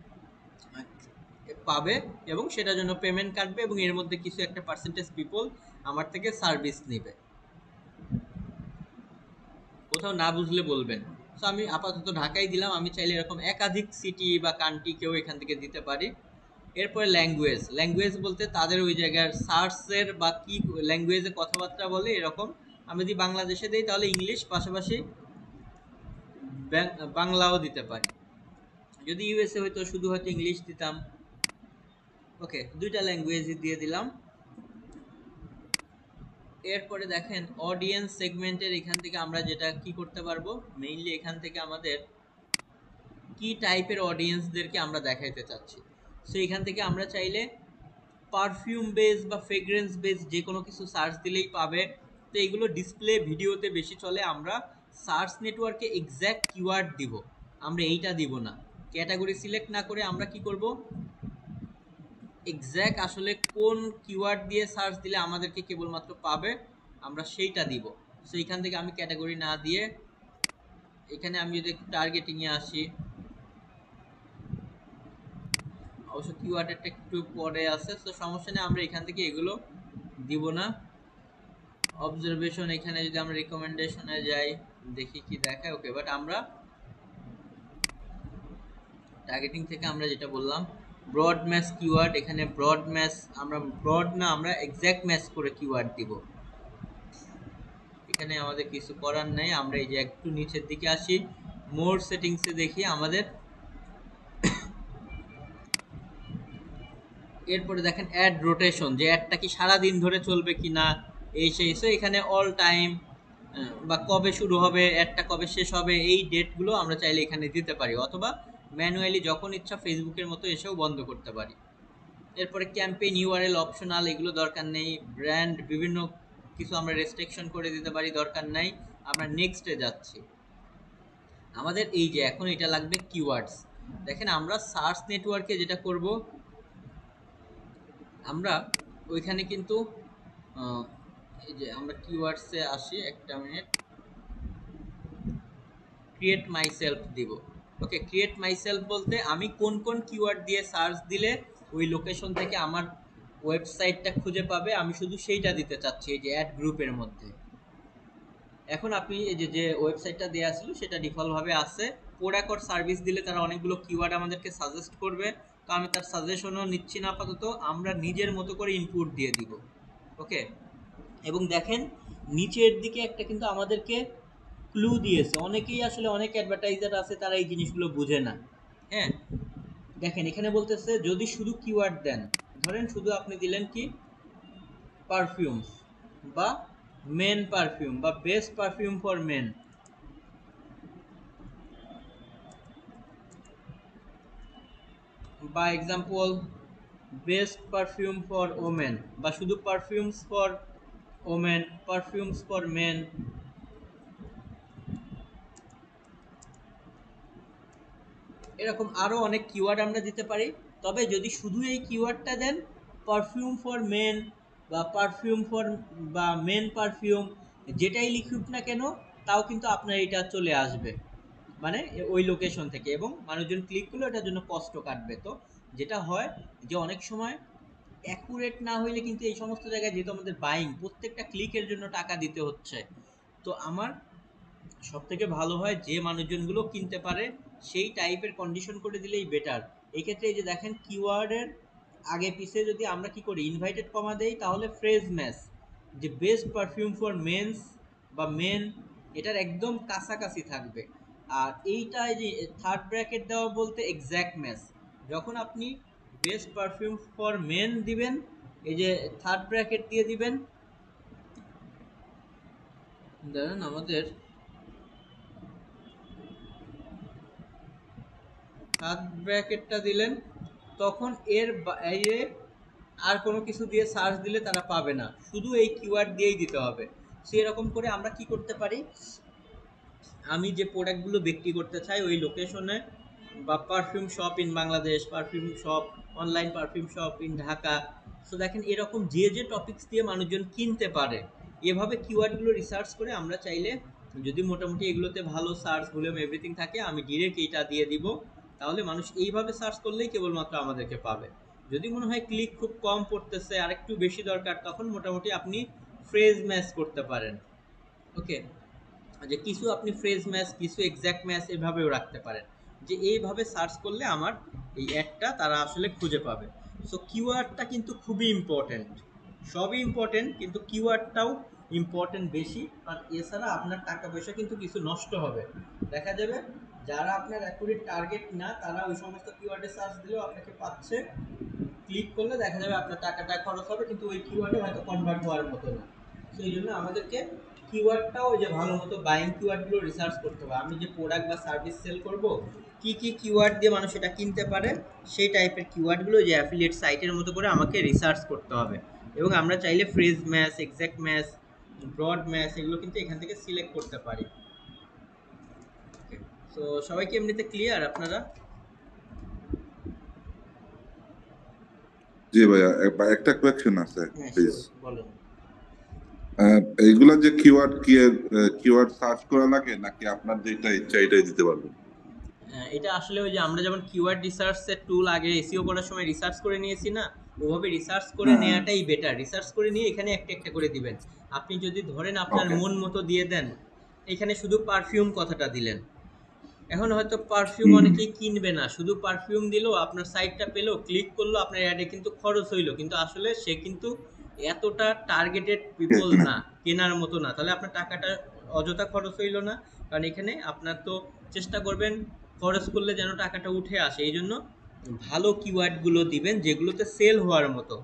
পাবে এবং সেটার জন্য পেমেন্ট কাটবে, এবং এর মধ্যে কিছু একটা পার্সেন্টেজ পিপল আমার থেকে সার্ভিস নেবে। কোথাও না বুঝলে বলবেন। সো আমি আপাতত ঢাকায় দিলাম, আমি চাইলে এরকম একাধিক সিটি বা কান্ট্রি কেউ এখান থেকে দিতে পারি। এরপরে ল্যাঙ্গুয়েজ, ল্যাঙ্গুয়েজ বলতে তাদের ওই জায়গার সার্চের বা কী ল্যাঙ্গুয়েজে কথাবার্তা বলে এরকম। আমি যদি বাংলাদেশে দিই তাহলে ইংলিশ, পাশাপাশি বাংলাও দিতে পারি। যদি ইউএসএ হয়তো শুধু হয়তো ইংলিশ দিতাম। ওকে, দুইটা ল্যাঙ্গুয়েজই দিয়ে দিলাম। এরপরে দেখেন অডিয়েন্স সেগমেন্টের এখান থেকে আমরা যেটা কি করতে পারবো, মেইনলি এখান থেকে আমাদের কি টাইপের অডিয়েন্সদেরকে আমরা দেখাইতে চাচ্ছি। সো এখান থেকে আমরা চাইলে পারফিউম বেস বা ফ্রেগ্রেন্স বেস যে কোনো কিছু সার্চ দিলেই পাবে। তো এগুলো ডিসপ্লে ভিডিওতে বেশি চলে। আমরা সার্চ নেটওয়ার্কে এক্স্যাক্ট কিওয়ার্ড দিব, আমরা এইটা দিব না। ক্যাটাগরি সিলেক্ট না করে আমরা কি করব, এক্স্যাক্ট আসলে কোন কিওয়ার্ড দিয়ে সার্চ দিলে আমাদেরকে কেবলমাত্র পাবে আমরা সেইটা দিব। সো এইখান থেকে আমি ক্যাটাগরি না দিয়ে এখানে আমি যদি একটু টার্গেটিংয়ে আসি, অবশ্য কিওয়ার্ডেরটা একটু পরে আছে, তো সমস্যা নেই, আমরা এখান থেকে এগুলো দিব না। অবজারভেশন এখানে যদি আমরা রিকমেন্ডেশনে যাই দেখি কি দেখায়। ওকে, বাট আমরা টার্গেটিং থেকে আমরা যেটা বললাম ব্রড ম্যাচ কিওয়ার্ড, এখানে ব্রড ম্যাচ আমরা ব্রড না, আমরা এক্স্যাক্ট ম্যাচ করে কিওয়ার্ড দিব। এখানে আমাদের কিছু করার নেই। আমরা এই যে একটু নিচের দিকে আসি, মোর সেটিংসে দেখি আমাদের। এরপরে দেখেন অ্যাড রোটেশন, যে অ্যাডটা কি সারাদিন ধরে চলবে কি না এই সেই। সো এখানে অল টাইম বা কবে শুরু হবে, অ্যাডটা কবে শেষ হবে, এই ডেটগুলো আমরা চাইলে এখানে দিতে পারি, অথবা ম্যানুয়ালি যখন ইচ্ছা ফেসবুকের মতো এসেও বন্ধ করতে পারি। এরপরে ক্যাম্পেইন ইউআরএল অপশনাল, এগুলো দরকার নেই। ব্র্যান্ড বিভিন্ন কিছু আমরা রেস্ট্রিকশন করে দিতে পারি, দরকার নাই। আমরা নেক্সটে যাচ্ছি। আমাদের এই যে এখন এটা লাগবে কিওয়ার্ডস। দেখেন আমরা সার্চ নেটওয়ার্কে যেটা করব, আমরা ওইখানে কিন্তু এই যে আমরা কিওয়ার্ডসে আসি, একটা মিনিট, ক্রিয়েট মাই সেলফ দিব। ওকে, ক্রিয়েট মাই সেলফ বলতে আমি কোন কোন কিওয়ার্ড দিয়ে সার্চ দিলে ওই লোকেশন থেকে আমার ওয়েবসাইটটা খুঁজে পাবে, আমি শুধু সেইটা দিতে চাচ্ছি এই যে অ্যাড গ্রুপের মধ্যে। এখন আপনি এই যে যে ওয়েবসাইটটা দেওয়া ছিল সেটা ডিফল্ট ভাবে আছে। প্রোডাক্ট অর সার্ভিস দিলে তারা অনেকগুলো কিওয়ার্ড আমাদেরকে সাজেস্ট করবে, তো আমি তার সাজেশনও নিচ্ছি না আপাতত, আমরা নিজের মতো করে ইনপুট দিয়ে দিব। ওকে, এবং দেখেন নিচের দিকে একটা কিন্তু আমাদেরকে ক্লু দিয়েছে। অনেকেই আসলে অনেক অ্যাডভার্টাইজার আছে তারা এই জিনিসগুলো বুঝে না। হ্যাঁ, দেখেন এখানে বলতেছে যদি শুধু কিওয়ার্ড দেন, ধরেন শুধু আপনি দিলেন কি পারফিউমস বা মেন পারফিউম বা বেস্ট পারফিউম ফর মেন, বা example best perfume for women, বা শুধু perfumes for women, perfumes for men, এরকম আরও অনেক কিওয়ার্ড আমরা দিতে পারি। তবে যদি শুধু এই কিওয়ার্ডটা দেন পারফিউম ফর মেন বা পারফিউম ফর বা মেন পারফিউম, যেটাই লিখুক না কেন তাও কিন্তু আপনার এটা চলে আসবে, মানে ওই লোকেশন থেকে, এবং মানুষজন ক্লিক করলে এটার জন্য কষ্ট কাটবে। তো যেটা হয় যে অনেক সময় অ্যাকুরেট না হইলে কিন্তু এই সমস্ত জায়গায় যেহেতু আমাদের বাইং প্রত্যেকটা ক্লিকের জন্য টাকা দিতে হচ্ছে, তো আমার সব থেকে ভালো হয় যে মানুষজনগুলো কিনতে পারে সেই টাইপের কন্ডিশন করে দিলেই বেটার। এই ক্ষেত্রে এই যে দেখেন কিওয়ার্ডের আগে পিছে যদি আমরা কি করি ইনভাইটেড কমা দেই, তাহলে ফ্রেজ ম্যাচ যে বেস্ট পারফিউম ফর মেন্স বা মেন এটার একদম কাছাকাছি থাকবে। আর এইটা যে থার্ড ব্র্যাকেট দেওয়া বলতে এক্স্যাক্ট ম্যাচ, যখন আপনি বেস্ট পারফিউম ফর মেন দিবেন এই যে থার্ড ব্র্যাকেট দিয়ে দিবেন, ধরেন আমাদের হাত ব্র্যাকেটটা দিলেন, তখন এর বাইরে আর কোনো কিছু দিয়ে সার্চ দিলে তারা পাবে না, শুধু এই কিওয়ার্ড দিয়েই দিতে হবে। সেই রকম করে আমরা কি করতে পারি, আমি যে প্রোডাক্টগুলো বিক্রি করতে চাই ওই লোকেশনে, বা perfume shop in Bangladesh, perfume shop online perfume shop in Dhaka, so দেখেন এরকম যে যে টপিকস দিয়ে মানুষজন কিনতে পারে এভাবে কিওয়ার্ডগুলো রিসার্চ করে আমরা চাইলে যদি মোটামুটি এগুলোতে ভালো সার্চ ভলিউম এভরিথিং থাকে আমি ডিরেক্ট এইটা দিয়ে দিব, তাহলে মানুষ এইভাবে সার্চ করলেই কেবলমাত্র আমাদেরকে পাবে। যদি মনে হয় ক্লিক খুব কম পড়তেছে আর একটু বেশি দরকার, তখন মোটামুটি আপনি ফ্রেজ ম্যাচ করতে পারেন। ওকে, যে কিছু আপনি ফ্রেজ ম্যাচ কিছু এক্স্যাক্ট ম্যাচ এভাবেও রাখতে পারেন, যে এইভাবে সার্চ করলে আমার এই অ্যাডটা তারা আসলে খুঁজে পাবে। সো কিওয়ার্ডটা কিন্তু খুবই ইম্পর্টেন্ট, সবই ইম্পর্টেন্ট কিন্তু কিওয়ার্ডটাও ইম্পর্টেন্ট বেশি, আর এছাড়া আপনার টাকা পয়সা কিন্তু কিছু নষ্ট হবে। দেখা যাবে যারা আপনার অ্যাকুরেট টার্গেট না তারা ওই সমস্ত কিওয়ার্ডে সার্চ দিলেও আপনাকে পাচ্ছে, ক্লিক করলে দেখা যাবে আপনার টাকাটা খরচ হবে কিন্তু ওই কিওয়ার্ডে হয়তো কনভার্ট হওয়ার মতো না। সেই জন্য আমাদেরকে কিওয়ার্ডটাও যে ভালো মতো বাইং কিওয়ার্ডগুলো রিসার্চ করতে হবে। আমি যে প্রোডাক্ট বা সার্ভিস সেল করব কি কি কিওয়ার্ড দিয়ে মানুষ এটা কিনতে পারে সেই টাইপের কিওয়ার্ডগুলো যে অ্যাফিলিয়েট সাইটের মতো করে আমাকে রিসার্চ করতে হবে। এবং আমরা চাইলে phrase match, exact match, broad match এগুলো কিন্তু এখান থেকে সিলেক্ট করতে পারি। ওকে, সো সবাই কি এমনিতে ক্লিয়ার আপনারা? জি ভাইয়া, এক- একটা কোয়েশ্চেন আছে হ্যাঁ প্লিজ। শিওর, বলেন। এইগুলা যে কিওয়ার্ড কি কিওয়ার্ড সার্চ করা লাগে নাকি আপনার যেটা ইচ্ছা এটাই দিতে পারবেন? হ্যাঁ, এটা আসলে ওই যে আমরা যেমন কিওয়ার্ড রিসার্চের টুল আগে এসইও করার সময় রিসার্চ করে নিয়েছি না, ওভাবে রিসার্চ করে হ্যাঁ, নেওয়াটাই বেটার। রিসার্চ করে নিয়ে এখানে একটা একটা করে দিবেন। আপনি যদি ধরেন আপনার ওকে। মন মতো দিয়ে দেন, এখানে শুধু পারফিউম কথাটা দিলেন, এখন হয়তো পারফিউম হুম, অনেকেই কিনবে না, শুধু পারফিউম দিলো আপনার সাইটটা পেলো, ক্লিক করলো, আপনার অ্যাডে কিন্তু খরচ হইলো, কিন্তু আসলে সে কিন্তু এতটা টার্গেটেড পিপল ঠিক না। না, কেনার মতো না, তাহলে আপনার টাকাটা অযথা খরচ হইলো না। কারণ এখানে আপনার তো চেষ্টা করবেন খরচ করলে যেন টাকাটা উঠে আসে, এই জন্য ভালো কিওয়ার্ডগুলো দিবেন যেগুলোতে সেল হওয়ার মতো,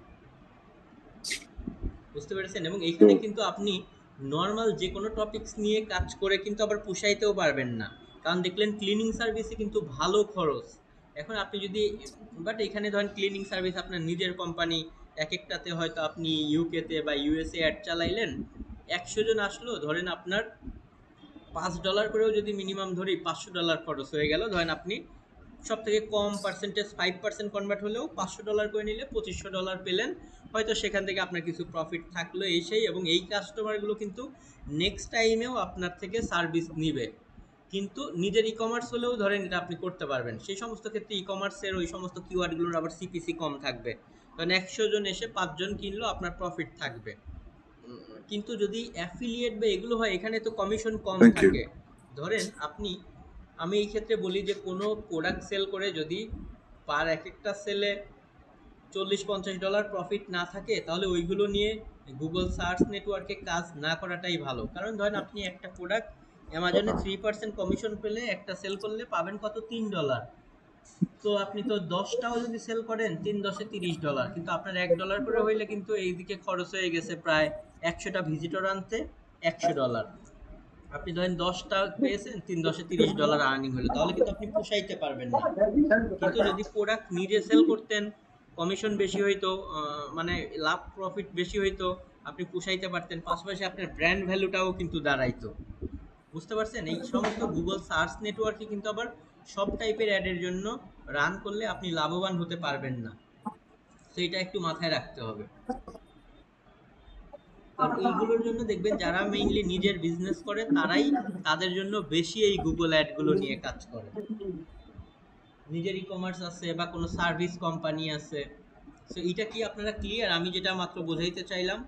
বুঝতে পেরেছেন? এবং তো এইখানে কিন্তু আপনি নর্মাল যে কোনো টপিকস নিয়ে কাজ করে কিন্তু আবার পুষাইতেও পারবেন না, কারণ দেখলেন ক্লিনিং সার্ভিসে কিন্তু ভালো খরচ। এখন আপনি যদি, বাট এখানে ধরেন ক্লিনিং সার্ভিস আপনার নিজের কোম্পানি, এক একটাতে হয়তো আপনি ইউকেতে বা ইউএসএ অ্যাড চালাইলেন, একশো জন আসলো, ধরেন আপনার পাঁচ ডলার করেও যদি মিনিমাম ধরি পাঁচশো ডলার খরচ হয়ে গেল। ধরেন আপনি সব থেকে কম পার্সেন্টেজ ফাইভ পার্সেন্ট কনভার্ট হলেও পাঁচশো ডলার করে নিলে পঁচিশশো ডলার পেলেন, হয়তো সেখান থেকে আপনার কিছু প্রফিট থাকলো এই সেই। এবং এই কাস্টমারগুলো কিন্তু নেক্সট টাইমেও আপনার থেকে সার্ভিস নিবে, কিন্তু নিজের ই কমার্স হলেও ধরেন এটা আপনি করতে পারবেন। সেই সমস্ত ক্ষেত্রে ই কমার্সের ওই সমস্ত কিওয়ার্ডগুলোর আবার সিপিসি কম থাকবে, কারণ একশো জন এসে পাঁচজন কিনলো আপনার প্রফিট থাকবে। উম, কিন্তু যদি অ্যাফিলিয়েট বা এগুলো হয় এখানে তো কমিশন কম থ্যাংক ইউ। থাকে। ধরেন আপনি, আমি এই ক্ষেত্রে বলি যে কোনো প্রোডাক্ট সেল করে যদি পার এক একটা সেলে চল্লিশ পঞ্চাশ ডলার প্রফিট না থাকে তাহলে ওইগুলো নিয়ে গুগল সার্চ নেটওয়ার্কে কাজ না করাটাই ভালো। কারণ ধরেন আপনি একটা প্রোডাক্ট অ্যামাজনে থ্রি পার্সেন্ট কমিশন পেলে একটা সেল করলে পাবেন কত, তিন ডলার। তো আপনি তো দশটাও যদি সেল করেন তিন দশে তিরিশ ডলার, কিন্তু আপনার এক ডলার করে হইলে কিন্তু এইদিকে খরচ হয়ে গেছে প্রায় একশোটা ভিজিটর আনতে একশো ডলার। আপনি ধরেন দশটা পেয়েছেন, তিন দশে তিরিশ ডলার আর্নিং হলো, তাহলে কিন্তু আপনি পুষাইতে পারবেন না। কিন্তু যদি প্রোডাক্ট নিজে সেল করতেন, কমিশন বেশি হইতো, আহ, মানে লাভ প্রফিট বেশি হইতো, আপনি পুষাইতে পারতেন, পাশাপাশি আপনার ব্র্যান্ড ভ্যালুটাও কিন্তু দাঁড়াইতো। বুঝতে পারছেন? এই সমস্ত গুগল সার্চ নেটওয়ার্কে কিন্তু আবার সব টাইপের অ্যাডের জন্য রান করলে আপনি লাভবান হতে পারবেন না। তো এটা একটু মাথায় রাখতে হবে। কারণ এইগুলোর জন্য দেখবেন যারা মেইনলি নিজের বিজনেস করে তারাই, তাদের জন্য বেশি এই গুগল অ্যাডগুলো নিয়ে কাজ করে। নিজের ই কমার্স আছে বা কোনো সার্ভিস কোম্পানি আছে। সো এটা কি আপনারা ক্লিয়ার আমি যেটা মাত্র বোঝাইতে চাইলাম?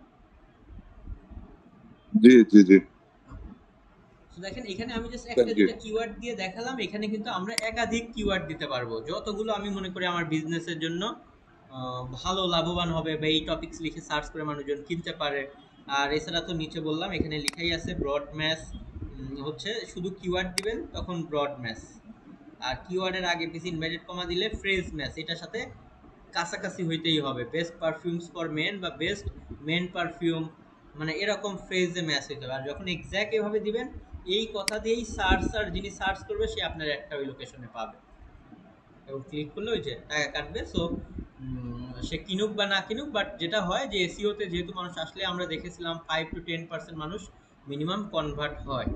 জি জি জি। তো দেখেন এখানে আমি জাস্ট একটা থ্যাংক ইউ। দুইটা কিওয়ার্ড দিয়ে দেখালাম, এখানে কিন্তু আমরা একাধিক কিওয়ার্ড দিতে পারবো যতগুলো আমি মনে করি আমার বিজনেসের জন্য আহ, ভালো লাভবান হবে বা এই টপিকস লিখে সার্চ করে মানুষজন কিনতে পারে। আর এছাড়া তো নিচে বললাম এখানে লিখাই আছে ব্রড ম্যাচ, হচ্ছে শুধু কিওয়ার্ড দিবেন তখন ব্রড ম্যাচ, আর কিওয়ার্ডের আগে পিছে ইনভার্টেড কমা দিলে ফ্রেজ ম্যাচ, এটার সাথে কাছাকাছি হইতেই হবে। বেস্ট পারফিউমস ফর মেন বা বেস্ট মেন পারফিউম, মানে এরকম ফ্রেজে ম্যাচ হইতে হবে। আর যখন এক্স্যাক্ট এভাবে দিবেন এই কথা দিয়েই সার্চ আর যিনি সার্চ করবে সে আপনার একটা ওই লোকেশনে পাবে এবং ক্লিক করলে ওই যে টাকা কাটবে। সো সে কিনুক বা না কিনুক, বাট যেটা হয় যে এসিওতে যেহেতু মানুষ আসলে আমরা দেখেছিলাম ফাইভ টু টেন পার্সেন্ট মানুষ মিনিমাম কনভার্ট হয়।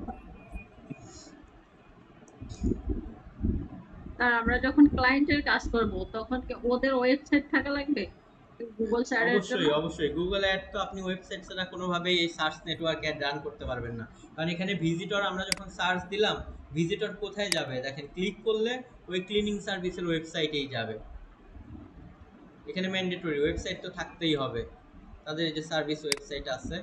আর আমরা যখন ক্লায়েন্টের কাজ করব তখন কি ওদের ওয়েবসাইট থাকা লাগবে গুগল সার্চের জন্য? অবশ্যই অবশ্যই গুগল অ্যাড তো আপনি ওয়েবসাইট ছাড়া কোনোভাবেই এই সার্চ নেটওয়ার্ক অ্যাড রান করতে পারবেন না। কারণ এখানে ভিজিটর, আমরা যখন সার্চ দিলাম ভিজিটর কোথায় যাবে, দেখেন ক্লিক করলে ওই ক্লিনিং সার্ভিসের ওয়েবসাইটেই যাবে। এখানে ম্যান্ডেটরি ওয়েবসাইট তো থাকতেই হবে, তাদের এই যে সার্ভিস ওয়েবসাইট আছে।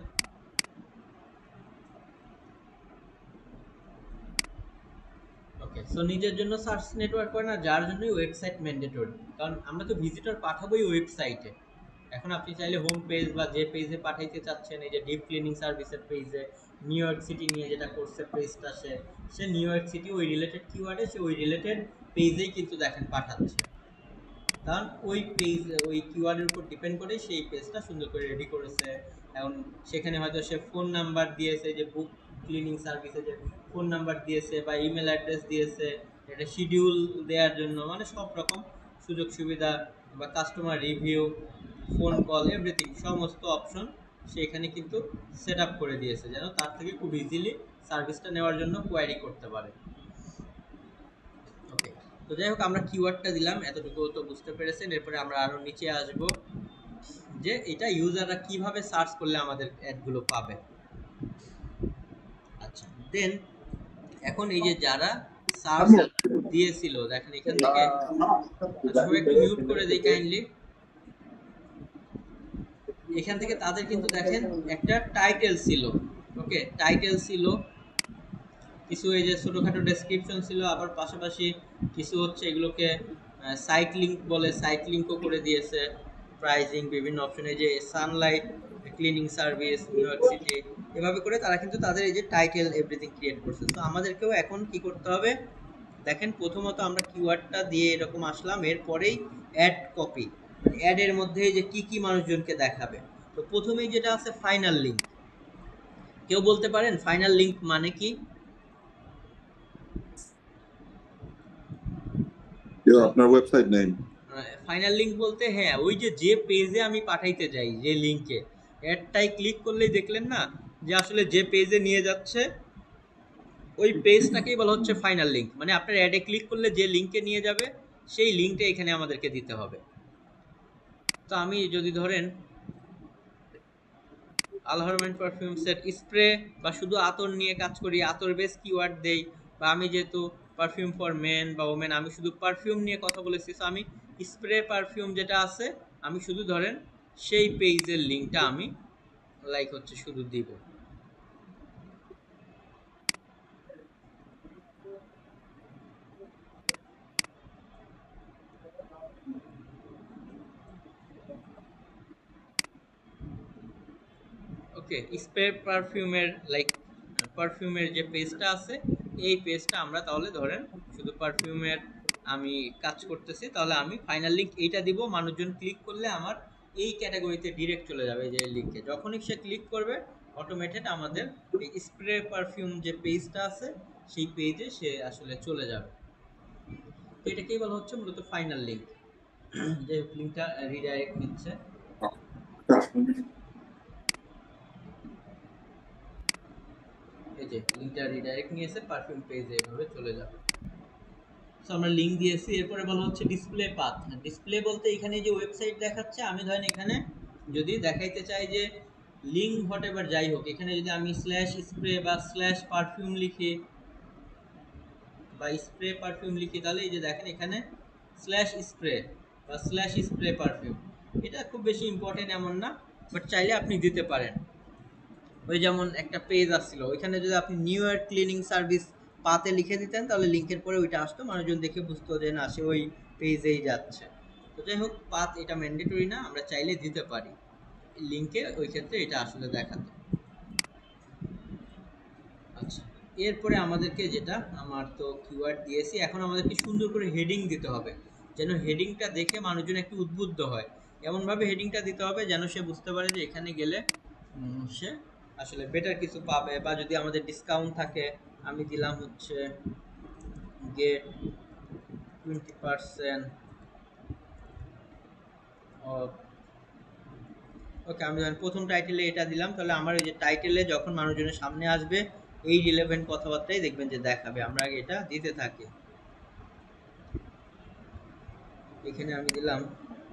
ওকে, সো নিজের জন্য সার্চ নেটওয়ার্ক করে না, যার জন্যই ওয়েবসাইট ম্যান্ডেটরি। কারণ আমরা তো ভিজিটর পাঠাবোই ওয়েবসাইটে। এখন আপনি চাইলে হোম পেজ বা যে পেজে পাঠাইতে চাচ্ছেন, এই যে ডিপ ক্লিনিং সার্ভিসের পেজে নিউ ইয়র্ক সিটি নিয়ে যেটা করছে পেজটা, সে সে নিউ ইয়র্ক সিটি ওই রিলেটেড কিওয়ার্ডে সে ওই রিলেটেড পেজেই কিন্তু দেখেন পাঠাচ্ছে। কারণ ওই পেজ ওই কিওয়ার্ডের উপর ডিপেন্ড করে সেই পেজটা সুন্দর করে রেডি করেছে। এখন সেখানে হয়তো সে ফোন নাম্বার দিয়েছে, যে বুক ক্লিনিং সার্ভিসে যে ফোন নাম্বার দিয়েছে বা ইমেল অ্যাড্রেস দিয়েছে এটা শিডিউল দেওয়ার জন্য, মানে সব রকম সুযোগ সুবিধা বা customer review, phone call, everything সমস্ত অপশন সেখানে কিন্তু সেট আপ করে দিয়েছে যেন তার থেকে খুব ইজিলি সার্ভিসটা নেওয়ার জন্য কোয়ারি করতে পারে। ওকে, তো যাই হোক আমরা কিওয়ার্ডটা দিলাম, এতটুকু তো বুঝতে পেরেছেন। এরপরে আমরা আরো নিচে আসব যে এটা ইউজাররা কিভাবে সার্চ করলে আমাদের অ্যাডগুলো পাবে। আচ্ছা, দেন এখন এই যে যারা সার্চ দিয়েছিল, দেখেন এখান থেকে সবাই একটু মিউট করে দেই কাইন্ডলি। এখান থেকে তাদের কিন্তু দেখেন একটা টাইটেল ছিল, ওকে টাইটেল ছিল, কিছু এই যে ছোটোখাটো ডেসক্রিপশন ছিল, আবার পাশাপাশি কিছু হচ্ছে এগুলোকে সাইট লিঙ্ক বলে, সাইট লিঙ্কও করে দিয়েছে, প্রাইজিং বিভিন্ন অপশনে, যে sunlight cleaning service New York City, এভাবে করে তারা কিন্তু তাদের এই যে টাইটেল এভরিথিং ক্রিয়েট করছে। তো আমাদেরকেও এখন কি করতে হবে, দেখেন প্রথমত আমরা কিওয়ার্ডটা দিয়ে এরকম আসলাম, এরপরেই অ্যাড কপি, মানে অ্যাডের মধ্যে যে কি কি মানুষজনকে দেখাবে। তো প্রথমেই যেটা আছে ফাইনাল লিঙ্ক, কেউ বলতে পারেন ফাইনাল লিঙ্ক মানে কি? আপনার ওয়েবসাইট নেম ফাইনাল লিঙ্ক বলতে হ্যাঁ ওই যে যে পেজে আমি পাঠাইতে যাই, যে লিঙ্কে অ্যাডটাই ক্লিক করলেই দেখলেন না যে আসলে যে পেজে নিয়ে যাচ্ছে ওই পেজটাকেই বলা হচ্ছে ফাইনাল লিঙ্ক। মানে আপনার অ্যাডে ক্লিক করলে যে লিঙ্কে নিয়ে যাবে সেই লিঙ্কটা এখানে আমাদেরকে দিতে হবে। তো আমি যদি ধরেন আলহারমেন্ট পারফিউমসের স্প্রে বা শুধু আতর নিয়ে কাজ করি, আতর বেস কিওয়ার্ড দেই, বা আমি যেহেতু পারফিউম ফর মেন বা ওমেন আমি শুধু পারফিউম নিয়ে কথা বলেছি, সো আমি স্প্রে পারফিউম যেটা আছে আমি শুধু ধরেন সেই পেজের লিঙ্কটা আমি লাইক হচ্ছে শুধু দিব। ওকে, স্প্রে পারফিউমের লাইক পারফিউমের যে পেজটা আছে এই পেজটা আমরা তাহলে ধরেন শুধু পারফিউমের আমি কাজ করতেছি, তাহলে আমি ফাইনাল লিঙ্ক এইটা দিব। মানুষজন ক্লিক করলে আমার এই ক্যাটাগরিতে ডিরেক্ট চলে যাবে যে লিঙ্কে, যখনই সে ক্লিক করবে অটোমেটেড আমাদের এই স্প্রে পারফিউম যে পেজটা আছে সেই পেজে সে আসলে চলে যাবে। তো এটাকেই বলা হচ্ছে মূলত ফাইনাল লিঙ্ক। যে লিঙ্কটা রিডাইরেক্ট নিচ্ছে, এই যে লিঙ্কটা রিডাইরেক্ট নিয়েছে পারফিউম পেজে, এভাবে চলে যাবে। সো আমরা লিঙ্ক দিয়েছি। এরপরে বলা হচ্ছে ডিসপ্লে পাথ। ডিসপ্লে বলতে এখানে যে ওয়েবসাইট দেখাচ্ছে, আমি ধরেন এখানে যদি দেখাইতে চাই যে লিঙ্ক হোয়াট এভার যাই হোক, এখানে যদি আমি স্ল্যাশ স্প্রে বা স্ল্যাশ পারফিউম লিখি বা স্প্রে পারফিউম লিখি, তাহলে এই যে দেখেন এখানে স্ল্যাশ স্প্রে বা স্ল্যাশ স্প্রে পারফিউম, এটা খুব বেশি ইম্পর্টেন্ট এমন না, বাট চাইলে আপনি দিতে পারেন। ওই যেমন একটা পেজ আসছিল, ওইখানে যদি আপনি নিউ ইয়ার ক্লিনিং সার্ভিস পাতে লিখে দিতেন তাহলে লিঙ্কের পরে ওইটা আসতো, মানুষজন দেখে বুঝতো যে না সে ওই পেজেই যাচ্ছে। তো যাই হোক, পাত এটা ম্যান্ডেটরি না, আমরা চাইলে দিতে পারি লিঙ্কে, ওই ক্ষেত্রে এটা আসলে দেখাতো। আচ্ছা, এরপরে আমাদেরকে যেটা, আমার তো কিওয়ার্ড দিয়েছি, এখন আমাদেরকে সুন্দর করে হেডিং দিতে হবে, যেন হেডিংটা দেখে মানুষজন একটু উদ্বুদ্ধ হয়। এমনভাবে হেডিংটা দিতে হবে যেন সে বুঝতে পারে যে এখানে গেলে সে আসলে বেটার কিছু পাবে। বা যদি আমাদের ডিসকাউন্ট থাকে, আমি দিলাম হচ্ছে get twenty percent off. Okay, আমি যখন প্রথম টাইটেলে এটা দিলাম, তাহলে আমার ওই যে টাইটেলে যখন মানুষজনের সামনে আসবে এই রিলেভেন্ট কথাবার্তাই দেখবেন যে দেখাবে। আমরা আগে এটা দিতে থাকি। এখানে আমি দিলাম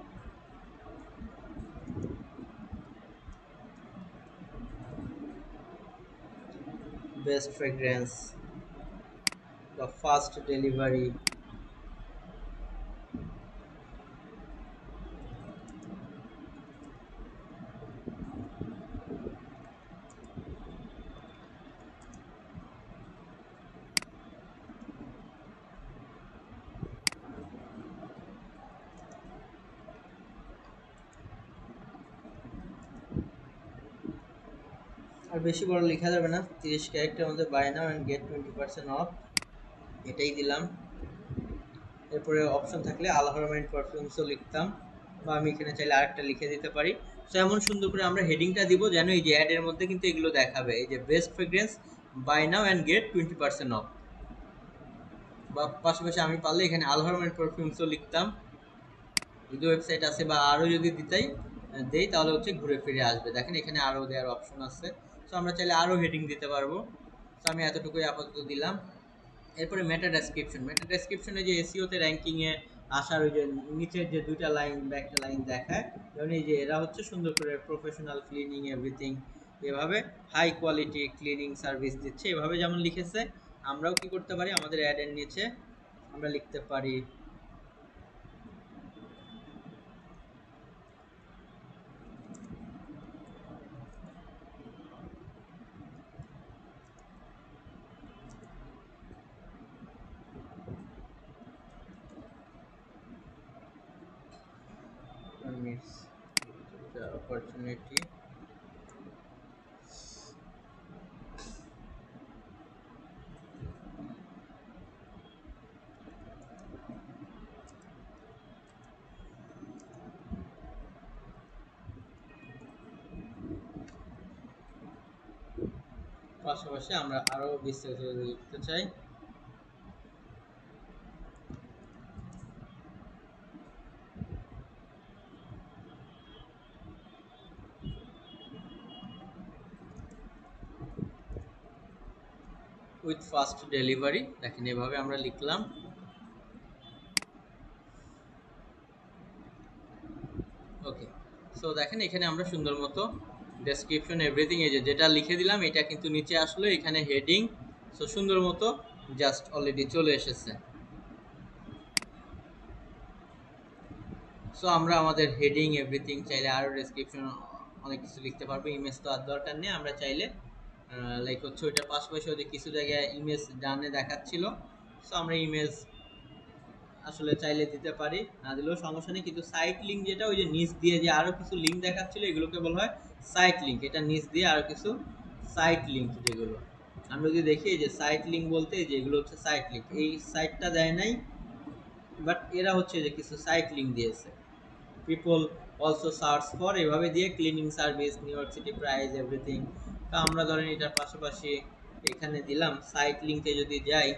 best fragrance, the fast delivery, আর বেশি বড় লেখা যাবে না, তিরিশ ক্যারেক্টার মধ্যে buy now and get twenty percent off, এটাই দিলাম। এরপরে অপশন থাকলে আলহারমেন্ট পারফিউমসও লিখতাম, বা আমি এখানে চাইলে আরেকটা লিখে দিতে পারি। তো এমন সুন্দর করে আমরা হেডিংটা দিব যেন এই যে অ্যাডের মধ্যে কিন্তু এগুলো দেখাবে, এই যে best fragrance buy now and get twenty percent off. বা পাশাপাশি আমি পারলে এখানে আলহারমেন্ট পারফিউমসও লিখতাম, যদি ওয়েবসাইট আছে, বা আরও যদি দিতাই দেই তাহলে হচ্ছে ঘুরে ফিরে আসবে। দেখেন এখানে আরও দেওয়ার অপশন আছে, সো আমরা চাইলে আরও হেডিং দিতে পারবো। তো আমি এতটুকুই আপাতত দিলাম। এরপরে মেটা ডেসক্রিপশন। মেটা ডেসক্রিপশনে যে এসইওতে র্যাঙ্কিংয়ে আসার ওই যে নিচের যে দুইটা লাইন বা একটা লাইন দেখায়, যেমন এই যে এরা হচ্ছে সুন্দর করে প্রফেশনাল ক্লিনিং এভরিথিং, এভাবে হাই কোয়ালিটি ক্লিনিং সার্ভিস দিচ্ছে, এভাবে যেমন লিখেছে, আমরাও কি করতে পারি, আমাদের অ্যাডের নিচে আমরা লিখতে পারি miss the opportunity পাশাপাশি আমরা আরো বিস্তারিত লিখতে চাই উইথ ফাস্ট ডেলিভারি। দেখেন এভাবে আমরা লিখলাম। ওকে, সো দেখেন এখানে আমরা সুন্দর মতো ডেসক্রিপশন এভরিথিং, এই যে যেটা লিখে দিলাম এটা কিন্তু নিচে আসলো, এখানে হেডিং, সো সুন্দর মতো জাস্ট অলরেডি চলে এসেছে। সো আমরা আমাদের হেডিং এভরিথিং চাইলে আরও ডেসক্রিপশন অনেক কিছু লিখতে পারবো। ইমেজ তো আর দরকার নেই, আমরা চাইলে লাইক হচ্ছে ওইটার পাশাপাশি ওদের কিছু জায়গায় ইমেজ ডানে দেখাচ্ছিল, সো আমরা ইমেজ আসলে চাইলে দিতে পারি, না দিলেও সমস্যা নেই। কিন্তু সাইট লিঙ্ক যেটা ওই যে নিচ দিয়ে যে আরো কিছু লিঙ্ক দেখাচ্ছিল এগুলোকে বলা হয় সাইট লিঙ্ক। এটা নিচ দিয়ে আরো কিছু সাইট লিঙ্ক, যেগুলো আমরা যদি দেখি যে সাইট লিঙ্ক বলতে যেগুলো হচ্ছে সাইট লিঙ্ক, এই সাইটটা দেয় নাই, বাট এরা হচ্ছে যে কিছু সাইট লিঙ্ক দিয়েছে। পিপল অলসো সার্চ ফর, এভাবে দিয়ে cleaning service, New York city price, everything. তো আমরা ধরেন এটার পাশাপাশি এখানে দিলাম সাইট লিঙ্কে যদি যাই,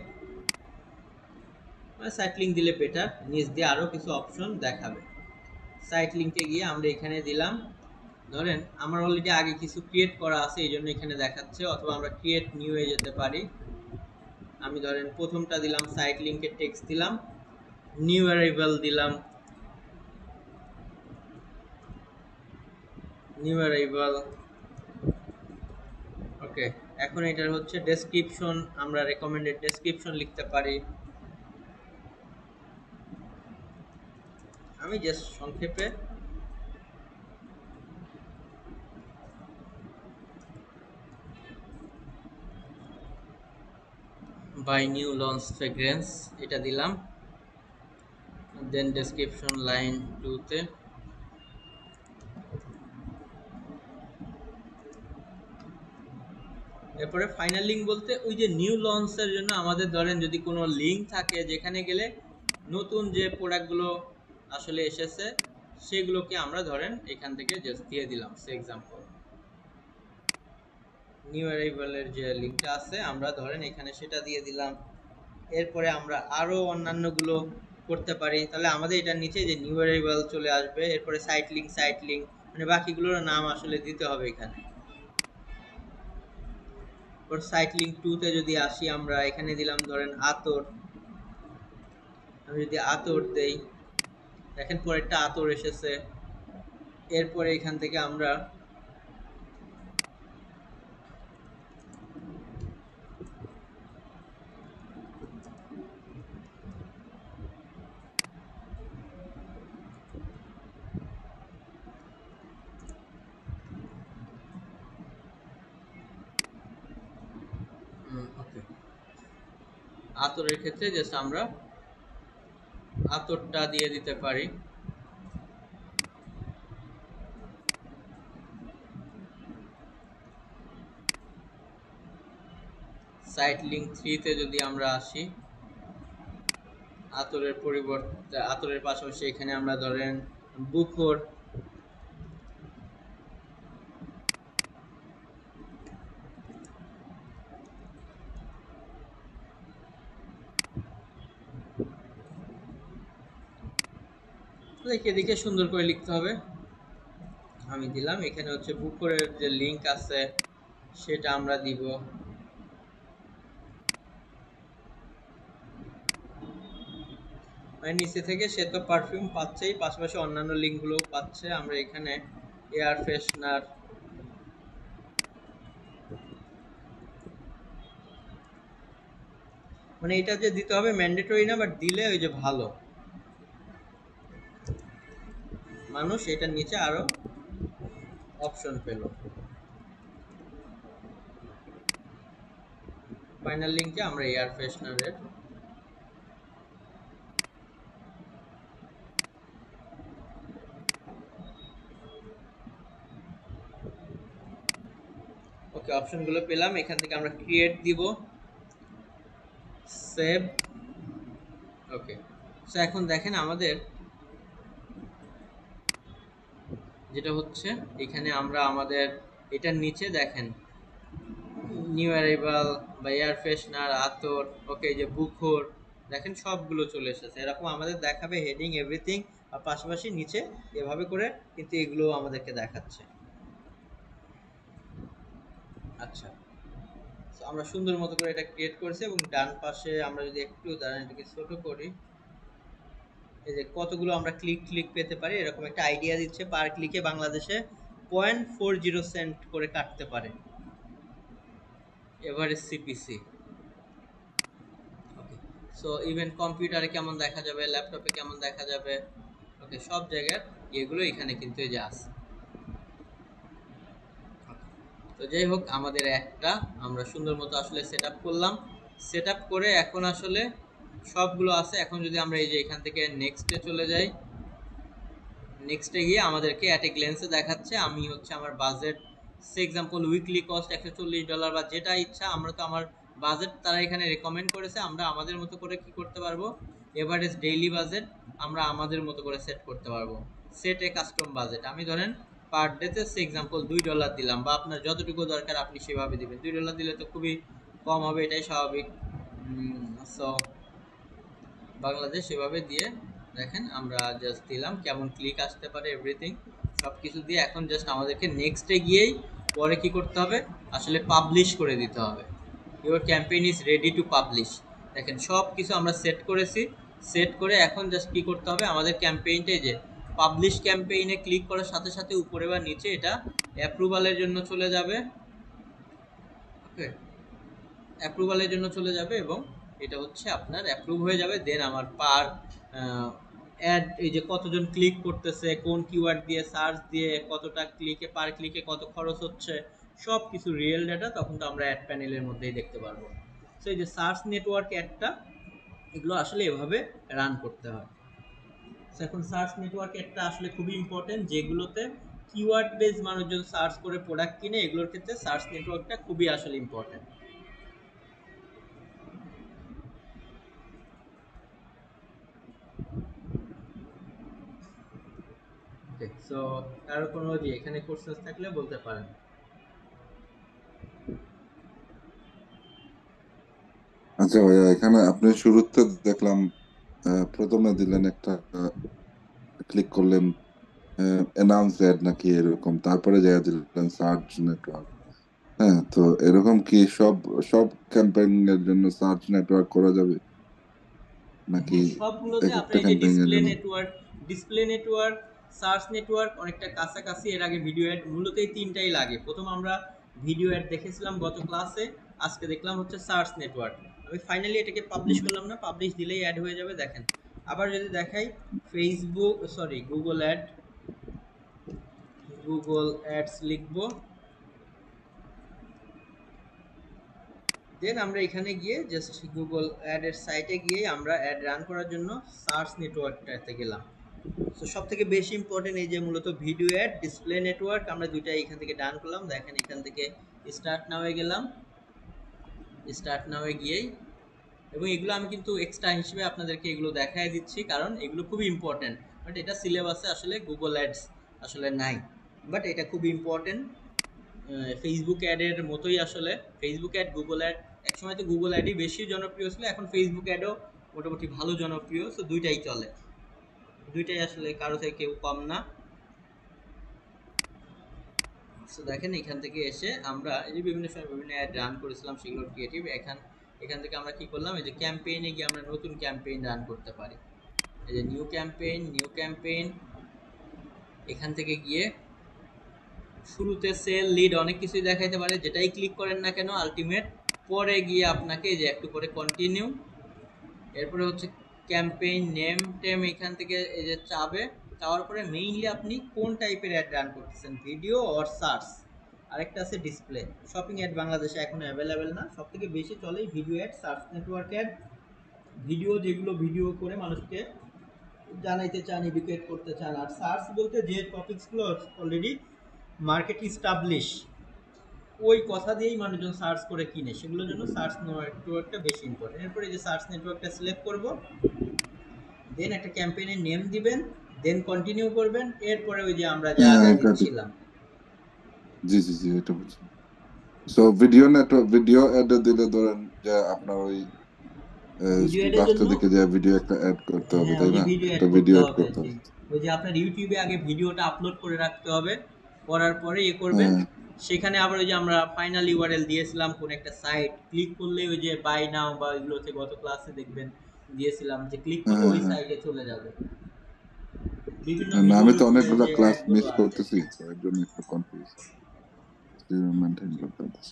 সাইট লিঙ্ক দিলে বেটার, নিচ দিয়ে আরও কিছু অপশন দেখাবে। সাইট লিঙ্কে গিয়ে আমরা এখানে দিলাম, ধরেন আমার অলরেডি আগে কিছু ক্রিয়েট করা আছে এই জন্য এখানে দেখাচ্ছে, অথবা আমরা ক্রিয়েট নিউ এ যেতে পারি। আমি ধরেন প্রথমটা দিলাম সাইট লিঙ্কের টেক্সট দিলাম, নিউ অ্যারাইভাল দিলাম, নিউ অ্যারাইভাল। ওকে, এখন এটার হচ্ছে ডেসক্রিপশন, আমরা রেকমেন্ডেড ডেসক্রিপশন লিখতে পারি। আমি জাস্ট সংক্ষেপে বাই নিউ লঞ্চ ফ্রেগ্রেন্স এটা দিলাম, দেন ডেসক্রিপশন লাইন টুতে এরপরে ফাইনাল লিঙ্ক বলতে ওই যে নিউ লঞ্চের জন্য আমাদের ধরেন যদি কোনো লিঙ্ক থাকে যেখানে গেলে নতুন যে প্রোডাক্টগুলো আসলে এসেছে সেগুলোকে আমরা ধরেন এখান থেকে জাস্ট দিয়ে দিলাম। সে এক্সাম্পল নিউ অ্যারাইভালের যে লিঙ্কটা আছে আমরা ধরেন এখানে সেটা দিয়ে দিলাম। এরপরে আমরা আরও অন্যান্যগুলো করতে পারি, তাহলে আমাদের এটার নিচে যে নিউ অ্যারাইভাল চলে আসবে। এরপরে সাইট লিঙ্ক, সাইট লিঙ্ক মানে বাকিগুলোর নাম আসলে দিতে হবে এখানে। সাইট লিঙ্ক টুতে যদি আসি, আমরা এখানে দিলাম ধরেন আতর, আমি যদি আতর দেই দেখেন পরেরটা আতর এসেছে। এরপরে এখান থেকে আমরা ওকে আতরের ক্ষেত্রে জাস্ট আমরা আতরটা দিয়ে দিতে পারি। সাইট লিঙ্ক থ্রিতে যদি আমরা আসি, আতরের পরিবর্তে আতরের পাশাপাশি এখানে আমরা ধরেন বুখর, দেখে দেখে সুন্দর করে লিখতে হবে। আমি দিলাম এখানে হচ্ছে বুখরের যে লিঙ্ক আছে সেটা আমরা দিব। মানে নিচে থেকে সে তো পারফিউম পাচ্ছেই, পাশাপাশি অন্যান্য লিঙ্কগুলো পাচ্ছে। আমরা এখানে এয়ার ফ্রেশনার, মানে এটা যে দিতে হবে ম্যান্ডেটরি না, বাট দিলে ওই যে ভালো, মানুষ এটার নিচে আরো অপশন পেল। ফাইনাল লিঙ্কে আমরা এয়ার ফ্রেশনারের ওকে অপশনগুলো পেলাম। এখান থেকে আমরা ক্রিয়েট দিব, সেভ। ওকে, সো এখন দেখেন আমাদের যেটা হচ্ছে এখানে আমরা আমাদের এটার নিচে দেখেন নিউ অ্যারাইভাল বা এয়ার ফ্রেশনার, আতর, ওকে যে বুখর, দেখেন সবগুলো চলে এসেছে। এরকম আমাদের দেখাবে হেডিং এভরিথিং, আর পাশাপাশি নিচে এভাবে করে কিন্তু এগুলো আমাদেরকে দেখাচ্ছে। আচ্ছা, তো আমরা সুন্দর মতো করে এটা ক্রিয়েট করেছি এবং ডান পাশে আমরা যদি একটু দাঁড়ান এটাকে ছোট করি, এই যে কতগুলো আমরা ক্লিক ক্লিক পেতে পারি এরকম একটা আইডিয়া দিচ্ছে। পার ক্লিকে বাংলাদেশে পয়েন্ট ফোর জিরো সেন্ট করে কাটতে পারে average CPC. Okay, so even কম্পিউটারে কেমন দেখা যাবে, ল্যাপটপে কেমন দেখা যাবে, ওকে সব জায়গার এগুলো এখানে কিন্তু এই যে আছে। তো যাই হোক, আমাদের একটা আমরা সুন্দর মতো আসলে সেট আপ করলাম। সেট আপ করে এখন আসলে সবগুলো আছে। এখন যদি আমরা এই যে এখান থেকে নেক্সটে চলে যাই, নেক্সটে গিয়ে আমাদেরকে অ্যাট এ গ্লেন্সে দেখাচ্ছে আমি হচ্ছে আমার budget, say example weekly cost একশো চল্লিশ ডলার বা যেটা ইচ্ছা, আমরা তো আমার বাজেট তারা এখানে রেকমেন্ড করেছে, আমরা আমাদের মতো করে কি করতে পারবো, এভারেজ ডেইলি বাজেট আমরা আমাদের মতো করে সেট করতে পারবো। সেট এ কাস্টম বাজেট, আমি ধরেন পার ডেতে সে এক্সাম্পল দুই ডলার দিলাম, বা আপনার যতটুকু দরকার আপনি সেভাবে দিবেন। দুই ডলার দিলে তো খুবই কম হবে, এটাই স্বাভাবিক। সো বাংলাদেশ এভাবে দিয়ে দেখেন আমরা জাস্ট দিলাম কেমন ক্লিক আসতে পারে, এভরিথিং সব কিছু দিয়ে এখন জাস্ট আমাদেরকে নেক্সটে গিয়েই পরে কি করতে হবে, আসলে পাবলিশ করে দিতে হবে। Your campaign is ready to publish. দেখেন সব কিছু আমরা সেট করেছি, সেট করে এখন জাস্ট কি করতে হবে, আমাদের ক্যাম্পেইনটাই যে পাবলিশ ক্যাম্পেইনে ক্লিক করার সাথে সাথে উপরে বা নিচে এটা অ্যাপ্রুভালের জন্য চলে যাবে। ওকে, অ্যাপ্রুভালের জন্য চলে যাবে এবং এটা হচ্ছে আপনার অ্যাপ্রুভ হয়ে যাবে। দেন আমার পার অ্যাড, এই যে কতজন ক্লিক করতেছে, কোন কিওয়ার্ড দিয়ে সার্চ দিয়ে কতটা ক্লিকে, পার ক্লিকে কত খরচ হচ্ছে, সব কিছু রিয়েল ডাটা তখন তো আমরা অ্যাড প্যানেলের মধ্যেই দেখতে পারবো। সো এই যে সার্চ নেটওয়ার্ক অ্যাডটা, এগুলো আসলে এভাবে রান করতে হয়। সো এখন সার্চ নেটওয়ার্ক অ্যাডটা আসলে খুবই ইম্পর্টেন্ট, যেগুলোতে কিওয়ার্ড বেস মানুষজন সার্চ করে প্রোডাক্ট কিনে, এগুলোর ক্ষেত্রে সার্চ নেটওয়ার্কটা খুবই আসলে ইম্পর্টেন্ট। ওকে, সো কারো কোনো যে এখানে কোশ্চেন থাকলে বলতে পারেন। আচ্ছা ভাইয়া, এখানে আপনি শুরুতে দেখলাম আহ, প্রথমে দিলেন একটা, ক্লিক করলেন অ্যানাউন্স অ্যাড নাকি এরকম, তারপরে যা দিলেন সার্চ নেটওয়ার্ক। হ্যাঁ, তো এরকম কি সব সব ক্যাম্পেইন এর জন্য সার্চ নেটওয়ার্ক করা যাবে নাকি হ্যাঁ, সবগুলোতে এক একটা আপনার এই যে ক্যাম্পেইন এর ডিসপ্লে জন্য? Network, display network, search network অনেকটা কাছাকাছি। এর আগে ভিডিও অ্যাড, মূলত এই তিনটাই লাগে। প্রথম আমরা ভিডিও অ্যাড দেখেছিলাম গত ক্লাসে, আজকে দেখলাম হচ্ছে সার্চ নেটওয়ার্ক। আমি ফাইনালি এটাকে পাবলিশ হুম। করলাম না, পাবলিশ দিলেই অ্যাড হয়ে যাবে। দেখেন আবার যদি দেখাই, Facebook sorry Google ad, Google ads লিখবো, দেন আমরা এখানে গিয়ে জাস্ট গুগল অ্যাডের সাইটে গিয়ে আমরা অ্যাড রান করার জন্য সার্চ নেটওয়ার্কটাতে গেলাম। সো সব থেকে বেশি ইম্পর্টেন্ট এই যে মূলত ভিডিও অ্যাড, ডিসপ্লে নেটওয়ার্ক, আমরা দুইটা এখান থেকে ডান করলাম। দেখেন এখান থেকে স্টার্ট নাওয়ে গেলাম, স্টার্ট নাওয়ে গিয়েই, এবং এগুলো আমি কিন্তু এক্সট্রা হিসেবে আপনাদেরকে এগুলো দেখাই দিচ্ছি কারণ এগুলো খুবই ইম্পর্টেন্ট। বাট এটা সিলেবাসে আসলে গুগল অ্যাডস আসলে নাই, বাট এটা খুব ইম্পর্টেন্ট। ফেসবুক অ্যাডের মতোই আসলে ফেসবুক অ্যাড, গুগল অ্যাড, একসময় তো গুগল অ্যাডই বেশি জনপ্রিয় ছিল, এখন ফেসবুক অ্যাডও মোটামুটি ভালো জনপ্রিয়। সো দুইটাই চলে, দুইটাই আসলে কারো থেকে কেউ কম না। সো দেখেন এখান থেকে এসে আমরা এই যে বিভিন্ন সময় বিভিন্ন অ্যাড রান করেছিলাম, সেগুলো ক্রিয়েটিভ। এখান এখান থেকে আমরা কি করলাম, এই যে ক্যাম্পেইনে গিয়ে আমরা নতুন ক্যাম্পেইন রান করতে পারি। এই যে নিউ ক্যাম্পেইন, নিউ ক্যাম্পেইন, এখান থেকে গিয়ে শুরুতে সেল, লিড অনেক কিছুই দেখাইতে পারে, যেটাই ক্লিক করেন না কেন আলটিমেট পরে গিয়ে আপনাকে এই যে একটু করে কন্টিনিউ, এরপরে হচ্ছে ক্যাম্পেইন নেম টেম, এখান থেকে এই যে চাবে, চাওয়ার পরে মেইনলি আপনি কোন টাইপের অ্যাড রান করতেছেন, ভিডিও অর সার্চ। আরেকটা আছে ডিসপ্লে। শপিং অ্যাড বাংলাদেশে এখন অ্যাভেলেবেল না, সব থেকে বেশি চলে video ad, search network ad. Video যেগুলো ভিডিও করে মানুষকে জানাইতে চান, এডুকেট করতে চান। আর সার্চ বলতে যে টপিকসগুলো অলরেডি মার্কেট ইস্টাবলিশ, ওই কথা দিয়েই মানুষজন সার্চ করে কিনে, সেগুলোর জন্য সার্চ নেটওয়ার্কটা বেশি ইম্পর্টেন্ট। এরপরে যে সার্চ নেটওয়ার্কটা সিলেক্ট করব, দেন একটা ক্যাম্পেইনের নেম দিবেন, দেন কন্টিনিউ করবেন। এরপরে ওই যে আমরা যা হ্যাঁ, যা এটা ঠিক। দিচ্ছিলাম, জি জি জি, এটা বুঝছি। So video network, video ad দিলে ধরেন যে আপনার ওই ভিডিও অ্যাডের লাস্টের জন্য, দিকে যে ভিডিও একটা অ্যাড করতে হবে, হ্যাঁ তাই ওই যে না? ভিডিও অ্যাড একটা করতে ভিডিও অ্যাড হবে, করতে জি। হবে। ওই যে আপনার ইউটিউবে আগে ভিডিওটা আপলোড করে রাখতে হবে, করার পরে এ করবেন। হ্যাঁ সেখানে আবার ওই যে আমরা ফাইনাল ইউআরএল দিয়েছিলাম কোন একটা সাইট, ক্লিক করলে ওই যে বাই নাও বা এগুলো হচ্ছে গত ক্লাসে দেখবেন দিয়েছিলাম, যে ক্লিক করলে হ্যাঁ ওই হ্যাঁ। সাইটে চলে যাবে। বিভিন্ন না, আমি ভিডিওর তো উপরে অনেকগুলো যে ক্লাস অ্যাডগুলো মিস আছে। করতেছি, তো এর জন্য একটু কনফিউজ মেনটেন করতে হচ্ছে।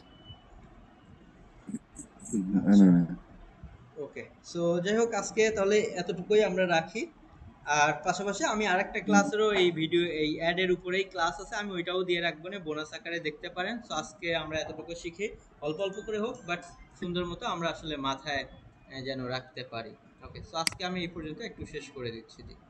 আচ্ছা, ওকে। সো যাই হোক, আজকে তাহলে এতটুকুই আমরা রাখি। আর পাশাপাশি আমি আরেকটা ক্লাসেরও এই ভিডিও এই অ্যাডের উপরেই ক্লাস আছে, আমি ওইটাও দিয়ে রাখবো না, বোনাস আকারে দেখতে পারেন। সো আজকে আমরা এতটুকু শিখি, অল্প অল্প করে হোক বাট সুন্দর মতো আমরা আসলে মাথায় আহ, যেন রাখতে পারি। ওকে, সো আজকে আমি এই পর্যন্ত একটু শেষ করে দিচ্ছি।